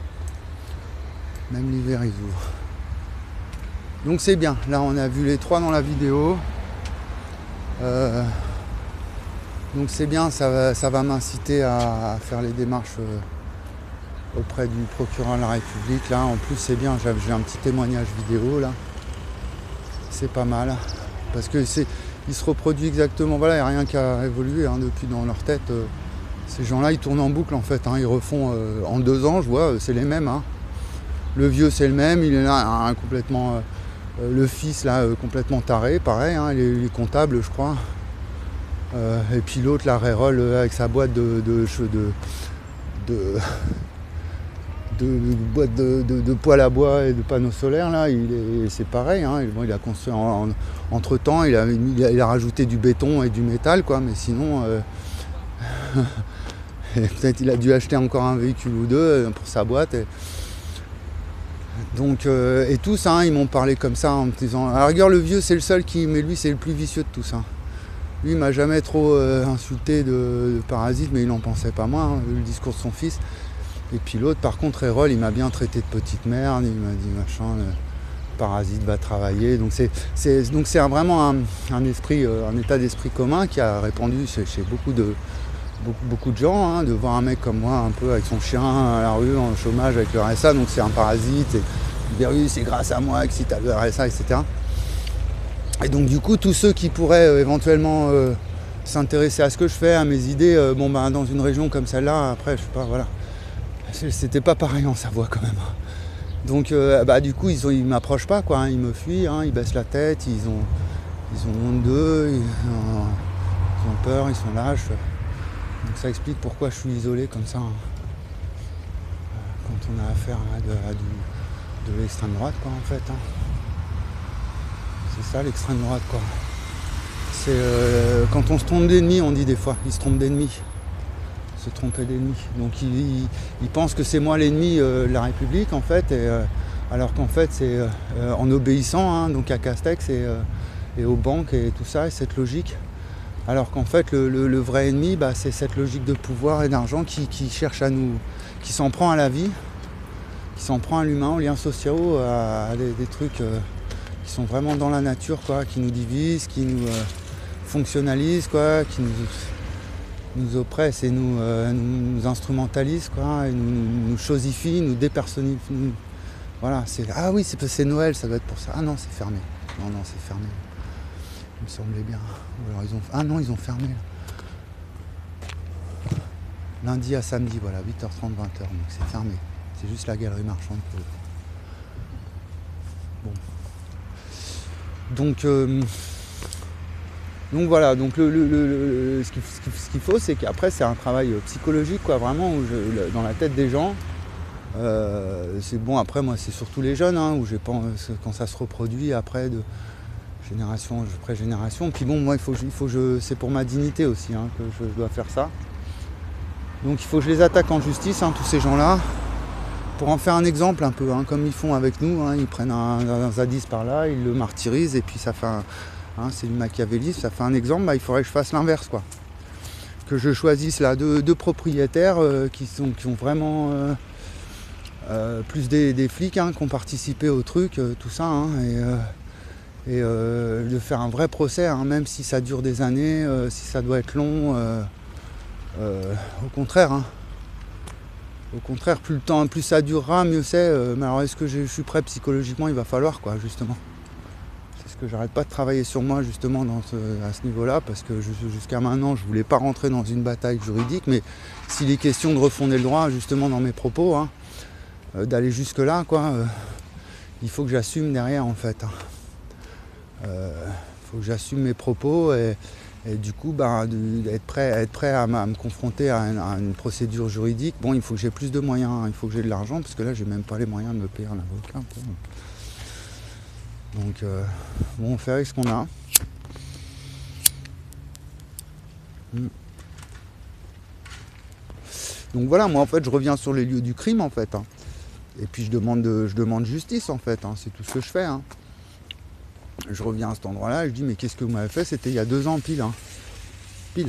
Même l'hiver ils ouvrent. Donc c'est bien. Là on a vu les trois dans la vidéo. Euh... Donc c'est bien, ça va, ça va m'inciter à, à faire les démarches euh, auprès du procureur de la République. Là, en plus c'est bien, j'ai, j'ai un petit témoignage vidéo là. C'est pas mal. Parce que c'est, il se reproduit exactement, voilà, il n'y a rien qui a évolué hein, depuis dans leur tête. Euh, ces gens-là, ils tournent en boucle en fait. Hein, ils refont euh, en deux ans, je vois, c'est les mêmes. Hein. Le vieux c'est le même, il est là hein, complètement. Euh, le fils là, euh, complètement taré, pareil, hein, il, est, il est comptable je crois. Euh, et puis l'autre, la Rérol, euh, avec sa boîte de, de, de, de, de, de, boîte de, de, de poêle à bois et de panneaux solaires, là, il est, c'est pareil. Hein, bon, il a construit en, en, entre temps, il a, il, a, il a rajouté du béton et du métal, quoi, mais sinon, euh, peut-être il a dû acheter encore un véhicule ou deux pour sa boîte. Et, donc, euh, et tous, hein, ils m'ont parlé comme ça en me disant, à la rigueur, le vieux, c'est le seul qui, mais lui, c'est le plus vicieux de tous. Hein. Lui, il m'a jamais trop euh, insulté de, de parasite, mais il n'en pensait pas moins, hein, vu le discours de son fils. Et puis l'autre, par contre, Erol, il m'a bien traité de petite merde, il m'a dit machin, le parasite va travailler. Donc c'est, c'est, donc c'est un, vraiment un, un, esprit, euh, un état d'esprit commun qui a répandu chez, chez beaucoup, de, beaucoup, beaucoup de gens, hein, de voir un mec comme moi, un peu avec son chien à la rue, en chômage avec le R S A, donc c'est un parasite, et le virus, c'est grâce à moi que si tu as le R S A, et cetera. Et donc du coup tous ceux qui pourraient euh, éventuellement euh, s'intéresser à ce que je fais, à mes idées, euh, bon bah dans une région comme celle-là, après je sais pas, voilà. C'était pas pareil en Savoie quand même. Donc euh, bah du coup ils, ont, ils m'approchent pas quoi, hein, ils me fuient, hein, ils baissent la tête, ils ont ils ont honte d'eux, ils, euh, ils ont peur, ils sont lâches. Donc ça explique pourquoi je suis isolé comme ça. Hein. Quand on a affaire à de, à du, de l'extrême droite quoi en fait. Hein. C'est ça l'extrême droite quoi. C'est euh, quand on se trompe d'ennemi, on dit des fois, il se trompe d'ennemi. Se tromper d'ennemi. Donc il, il, il pense que c'est moi l'ennemi euh, de la République en fait, et, euh, alors qu'en fait c'est euh, en obéissant hein, donc à Castex et, euh, et aux banques et tout ça, et cette logique. Alors qu'en fait le, le, le vrai ennemi, bah, c'est cette logique de pouvoir et d'argent qui, qui cherche à nous, qui s'en prend à la vie, qui s'en prend à l'humain, aux liens sociaux, à, à des, des trucs. Euh, qui sont vraiment dans la nature, quoi, qui nous divisent, qui nous euh, fonctionnalisent, quoi, qui nous, nous oppressent et nous, euh, nous instrumentalisent, quoi, et nous, nous chosifient, nous dépersonnifient. Nous... Voilà, c'est ah oui, c'est, c'est Noël, ça doit être pour ça. Ah non, c'est fermé. Non, non, c'est fermé. Il me semblait bien. Ou alors ils ont... Ah non, ils ont fermé. Lundi à samedi, voilà, huit heures trente, vingt heures, donc c'est fermé. C'est juste la galerie marchande pour le coup. Bon. Donc, euh, donc voilà, donc le, le, le, le, ce, qu'il, ce qu'il faut, c'est qu'après c'est un travail psychologique, quoi, vraiment, où je, dans la tête des gens. Euh, c'est bon, après moi c'est surtout les jeunes, hein, où j'ai pas, quand ça se reproduit après, de, génération après génération. Puis bon, moi, il faut, il faut que je, c'est pour ma dignité aussi hein, que je dois faire ça. Donc il faut que je les attaque en justice, hein, tous ces gens-là, pour en faire un exemple un peu, hein, comme ils font avec nous. Hein, ils prennent un, un zadis par là, ils le martyrisent, et puis ça fait un, hein, c'est du machiavélisme, ça fait un exemple. Bah, il faudrait que je fasse l'inverse, quoi. Que je choisisse là deux, deux propriétaires euh, qui, sont, qui ont vraiment euh, euh, plus des, des flics hein, qui ont participé au truc, euh, tout ça, hein, et, euh, et euh, de faire un vrai procès, hein, même si ça dure des années, euh, si ça doit être long. Euh, euh, au contraire, hein. Au contraire, plus le temps, plus ça durera, mieux c'est. Euh, mais alors, est-ce que je, je suis prêt psychologiquement? Il va falloir, quoi, justement. C'est ce que j'arrête pas de travailler sur moi, justement, dans ce, à ce niveau-là, parce que jusqu'à maintenant, je voulais pas rentrer dans une bataille juridique, mais s'il est question de refonder le droit, justement, dans mes propos, hein, euh, d'aller jusque-là, quoi, euh, il faut que j'assume derrière, en fait. Hein. Euh, faut que j'assume mes propos et, et du coup, bah, être prêt, être prêt à, à me confronter à une, à une procédure juridique. Bon, il faut que j'ai plus de moyens, hein, il faut que j'ai de l'argent, parce que là, j'ai même pas les moyens de me payer un avocat. Quoi. Donc, euh, bon, on fait avec ce qu'on a. Mm. Donc voilà, moi, en fait, je reviens sur les lieux du crime, en fait. Hein. Et puis, je demande, de, je demande justice, en fait. Hein, c'est tout ce que je fais. Hein. Je reviens à cet endroit-là et je dis, mais qu'est-ce que vous m'avez fait? C'était il y a deux ans, pile. Hein. Pile.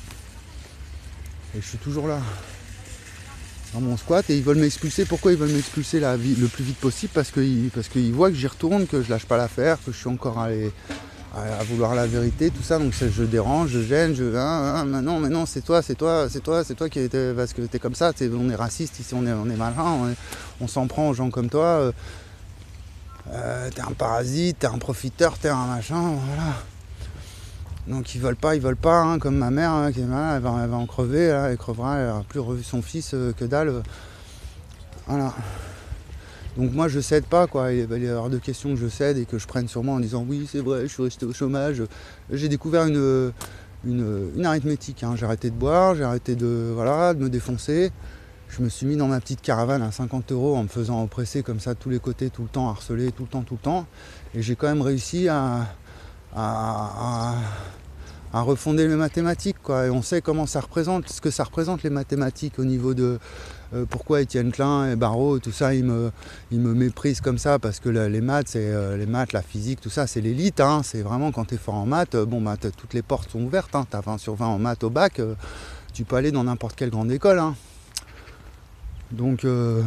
Et je suis toujours là. Dans mon squat, et ils veulent m'expulser. Pourquoi ils veulent m'expulser là, le plus vite possible? Parce qu'ils parce qu'ils voient que j'y retourne, que je lâche pas l'affaire, que je suis encore à, les, à, à vouloir la vérité, tout ça. Donc ça, je dérange, je gêne, je... Ah, ah, mais non, mais non, c'est toi, c'est toi, c'est toi, c'est toi qui était... Parce que t'es comme ça, t'es, on est raciste ici, on est, on est malin, on, est, on s'en prend aux gens comme toi. Euh, euh, t'es un parasite, t'es un profiteur, t'es un machin, voilà. Donc ils veulent pas, ils veulent pas, hein, comme ma mère hein, qui est malade, elle va, elle va en crever, là, elle crevera, elle n'aura plus revu son fils euh, que dalle. Euh, voilà. Donc moi je cède pas, quoi. Il va y avoir de questions que je cède et que je prenne sur moi en disant oui c'est vrai, je suis resté au chômage. J'ai découvert une, une, une arithmétique, hein. J'ai arrêté de boire, j'ai arrêté de, voilà, de me défoncer. Je me suis mis dans ma petite caravane à cinquante euros en me faisant oppresser comme ça de tous les côtés, tout le temps, harceler, tout le temps, tout le temps. Et j'ai quand même réussi à, à, à, à refonder les mathématiques, quoi. Et on sait comment ça représente, ce que ça représente les mathématiques au niveau de euh, pourquoi Étienne Klein et Barreau, tout ça, ils me, ils me méprisent comme ça, parce que la, les maths, c'est euh, les maths, la physique, tout ça, c'est l'élite, hein. C'est vraiment quand tu es fort en maths, euh, bon bah toutes les portes sont ouvertes, hein. Tu as vingt sur vingt en maths au bac, euh, tu peux aller dans n'importe quelle grande école, hein. Donc euh,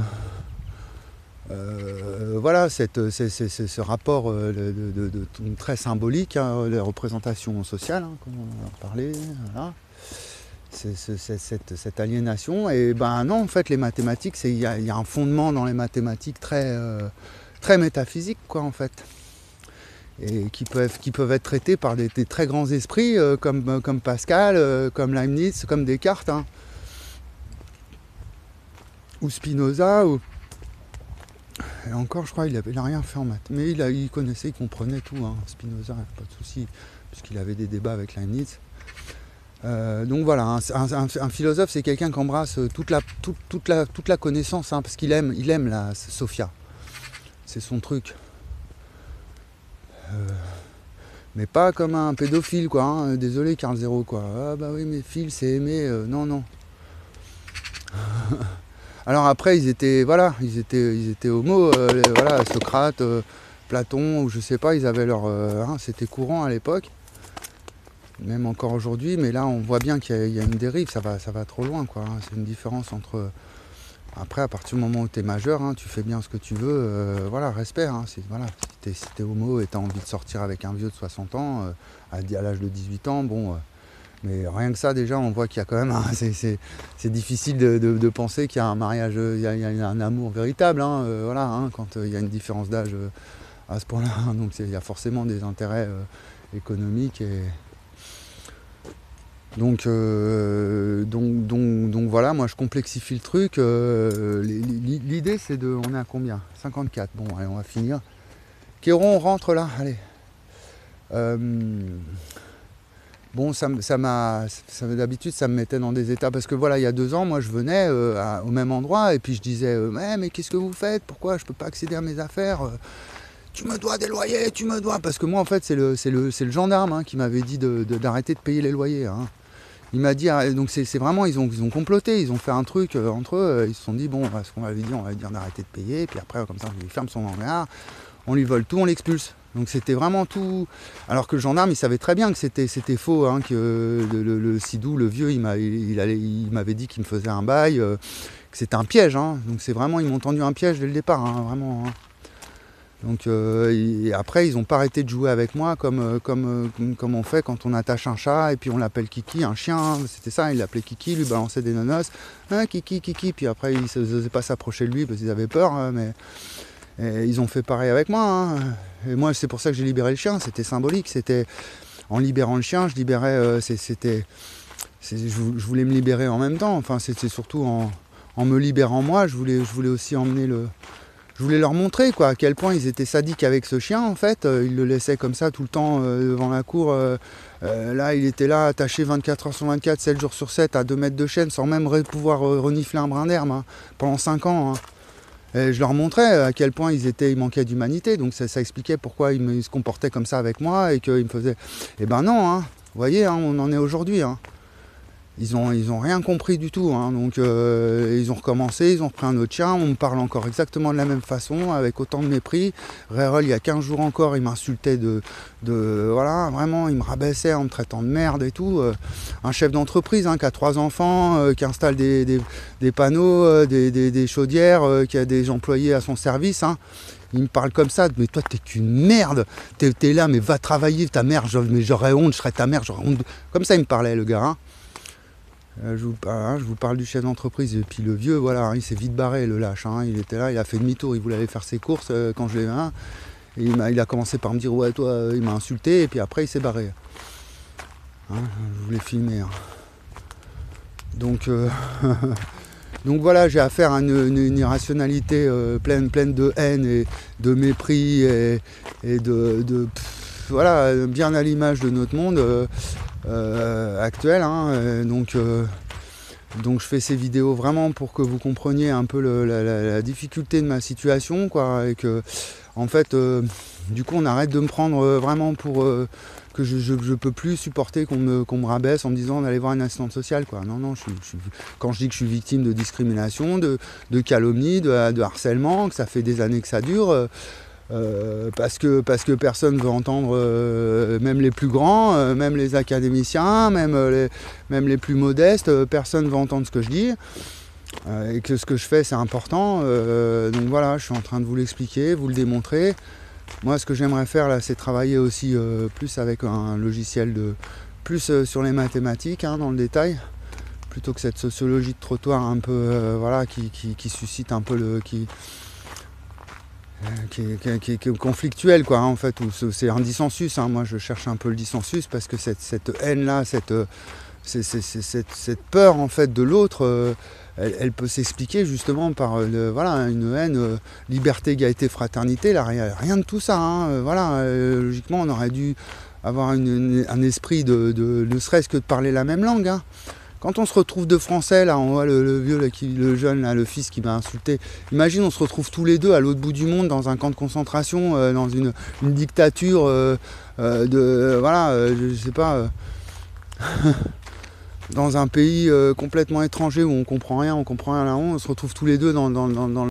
euh, voilà, cette, c'est, c'est, c'est ce rapport euh, de, de, de, de, très symbolique, hein, les représentations sociales, hein, comme on en parlait, voilà. C'est, c'est, c'est, cette, cette aliénation. Et ben non, en fait, les mathématiques, il y, y a un fondement dans les mathématiques très, euh, très métaphysique, quoi, en fait. Et qui peuvent, qui peuvent être traités par des, des très grands esprits, euh, comme, comme Pascal, euh, comme Leibniz, comme Descartes, hein. Ou Spinoza, ou... Et encore je crois il n'a rien fait en maths, mais il, a, il connaissait, il comprenait tout, hein. Spinoza, pas de souci, puisqu'il avait des débats avec Leibniz. Euh, donc voilà, un, un, un philosophe c'est quelqu'un qui embrasse toute la, toute, toute la, toute la connaissance, hein, parce qu'il aime, il aime la Sophia, c'est son truc. Euh, mais pas comme un pédophile, quoi, hein. Désolé Carl Zéro, quoi. Ah bah oui mais Phil c'est aimé, euh, non non. Alors après ils étaient voilà, ils étaient ils étaient homo, euh, voilà, Socrate, euh, Platon, ou je sais pas, ils avaient leur euh, hein, c'était courant à l'époque, même encore aujourd'hui, mais là on voit bien qu'il y a, il y a une dérive, ça va ça va trop loin, quoi, hein. C'est une différence entre après à partir du moment où tu es majeur, hein, tu fais bien ce que tu veux, euh, voilà, respect, hein, c'est, voilà, si t'es, si t'es homo et t'as envie de sortir avec un vieux de soixante ans, euh, à, à l'âge de dix-huit ans, bon. Euh, Mais rien que ça, déjà, on voit qu'il y a quand même... Un, c'est, c'est, c'est difficile de, de, de penser qu'il y a un mariage, il y a, il y a un amour véritable, hein, euh, voilà, hein, quand euh, il y a une différence d'âge euh, à ce point-là. Hein, donc c'est, il y a forcément des intérêts euh, économiques. Et... Donc, euh, donc, donc, donc voilà, moi je complexifie le truc. Euh, l'idée c'est de... On est à combien? cinquante-quatre. Bon, allez, on va finir. Kéron, on rentre là, allez. Euh, Bon, ça, ça m'a, ça, d'habitude, ça me mettait dans des états, parce que voilà, il y a deux ans, moi, je venais euh, à, au même endroit, et puis je disais, euh, mais, mais qu'est-ce que vous faites? Pourquoi je peux pas accéder à mes affaires? tu me dois des loyers, tu me dois. Parce que moi, en fait, c'est le, c'est le, c'est le gendarme hein, qui m'avait dit de, de, d'arrêter de payer les loyers. Hein. Il m'a dit, donc c'est, c'est vraiment, ils ont, ils ont comploté, ils ont fait un truc euh, entre eux. Ils se sont dit, bon, ce qu'on m'avait dit, on va lui dire d'arrêter de payer. Et puis après, comme ça, on lui ferme son hangar, on lui vole tout, on l'expulse. Donc c'était vraiment tout. Alors que le gendarme, il savait très bien que c'était, c'était faux, hein, que le, le, le Sidou, le vieux, il, m'a, il, allait, il m'avait dit qu'il me faisait un bail, euh, que c'était un piège. Hein. Donc c'est vraiment, ils m'ont tendu un piège dès le départ, hein, vraiment. Hein. Donc euh, et après, ils n'ont pas arrêté de jouer avec moi comme, comme, comme on fait quand on attache un chat et puis on l'appelle Kiki, un chien. Hein, c'était ça, il l'appelait Kiki, lui balançait des nonos. Hein, Kiki, Kiki. Puis après, ils n'osaient pas s'approcher de lui parce qu'ils avaient peur, hein, mais. Et ils ont fait pareil avec moi. Hein. Et moi, c'est pour ça que j'ai libéré le chien. C'était symbolique. C'était en libérant le chien, je libérais. Euh, c'était, c'est, je, je voulais me libérer en même temps. Enfin, c'était surtout en, en me libérant moi. Je voulais, je voulais aussi emmener le. Je voulais leur montrer quoi, à quel point ils étaient sadiques avec ce chien. En fait, euh, ils le laissaient comme ça tout le temps euh, devant la cour. Euh, euh, là, il était là, attaché vingt-quatre heures sur vingt-quatre, sept jours sur sept, à deux mètres de chaîne, sans même pouvoir euh, renifler un brin d'herbe hein, pendant cinq ans. Hein. Et je leur montrais à quel point ils étaient, ils manquaient d'humanité, donc ça, ça expliquait pourquoi ils, me, ils se comportaient comme ça avec moi et qu'ils me faisaient. Eh ben non, hein, vous voyez, hein, on en est aujourd'hui. Hein. Ils ont, ils ont rien compris du tout, hein, donc euh, ils ont recommencé, ils ont repris un autre chien, on me parle encore exactement de la même façon, avec autant de mépris. Rérol, il y a quinze jours encore, il m'insultait de, de. Voilà, vraiment, il me rabaissait en me traitant de merde et tout. Euh, un chef d'entreprise hein, qui a trois enfants, euh, qui installe des, des, des panneaux, euh, des, des, des chaudières, euh, qui a des employés à son service. Hein. Il me parle comme ça, mais toi t'es qu'une merde, t'es, t'es là, mais va travailler, ta mère, mais j'aurais honte, je serais ta mère, j'aurais honte. Comme ça il me parlait le gars. Hein. Euh, je, vous, hein, je vous parle du chef d'entreprise et puis le vieux voilà hein, il s'est vite barré le lâche hein, il était là, il a fait demi-tour, il voulait aller faire ses courses euh, quand je l'ai vu hein, et il, m'a, il a commencé par me dire ouais toi euh, il m'a insulté et puis après il s'est barré hein, je voulais filmer hein. donc euh, donc voilà j'ai affaire à une, une, une irrationalité euh, pleine, pleine de haine et de mépris et, et de, de pff, voilà bien à l'image de notre monde euh, Euh, actuel hein, euh, donc, euh, donc je fais ces vidéos vraiment pour que vous compreniez un peu le, la, la, la difficulté de ma situation quoi, et que en fait euh, du coup on arrête de me prendre euh, vraiment pour euh, que je, je, je peux plus supporter qu'on me, qu'on me rabaisse en me disant d'aller voir une assistante sociale quoi. Non non je, je, quand je dis que je suis victime de discrimination, de, de calomnie, de, de harcèlement, que ça fait des années que ça dure euh, Euh, parce que parce que personne veut entendre, euh, même les plus grands, euh, même les académiciens, même les, même les plus modestes, euh, personne veut entendre ce que je dis euh, et que ce que je fais c'est important. Euh, donc voilà, je suis en train de vous l'expliquer, vous le démontrer. Moi, ce que j'aimerais faire là, c'est travailler aussi euh, plus avec un logiciel de plus euh, sur les mathématiques, hein, dans le détail, plutôt que cette sociologie de trottoir un peu, euh, voilà, qui, qui, qui suscite un peu le qui Qui est, qui, est, qui, est, qui est conflictuel quoi hein, en fait, où c'est un dissensus hein. Moi je cherche un peu le dissensus parce que cette, cette haine là, cette, c'est, c'est, c'est, cette, cette peur en fait de l'autre, euh, elle, elle peut s'expliquer justement par euh, voilà, une haine, euh, liberté, égalité, fraternité, là rien, rien de tout ça hein. euh, voilà, euh, logiquement on aurait dû avoir une, une, un esprit de, de ne serait-ce que de parler la même langue hein. Quand on se retrouve deux Français, là, on voit le, le vieux, là, qui, le jeune, là, le fils qui m'a insulté. Imagine, on se retrouve tous les deux à l'autre bout du monde, dans un camp de concentration, euh, dans une, une dictature euh, euh, de, euh, voilà, euh, je, je sais pas, euh, dans un pays euh, complètement étranger où on comprend rien, on comprend rien là-haut. On se retrouve tous les deux dans, dans, dans, dans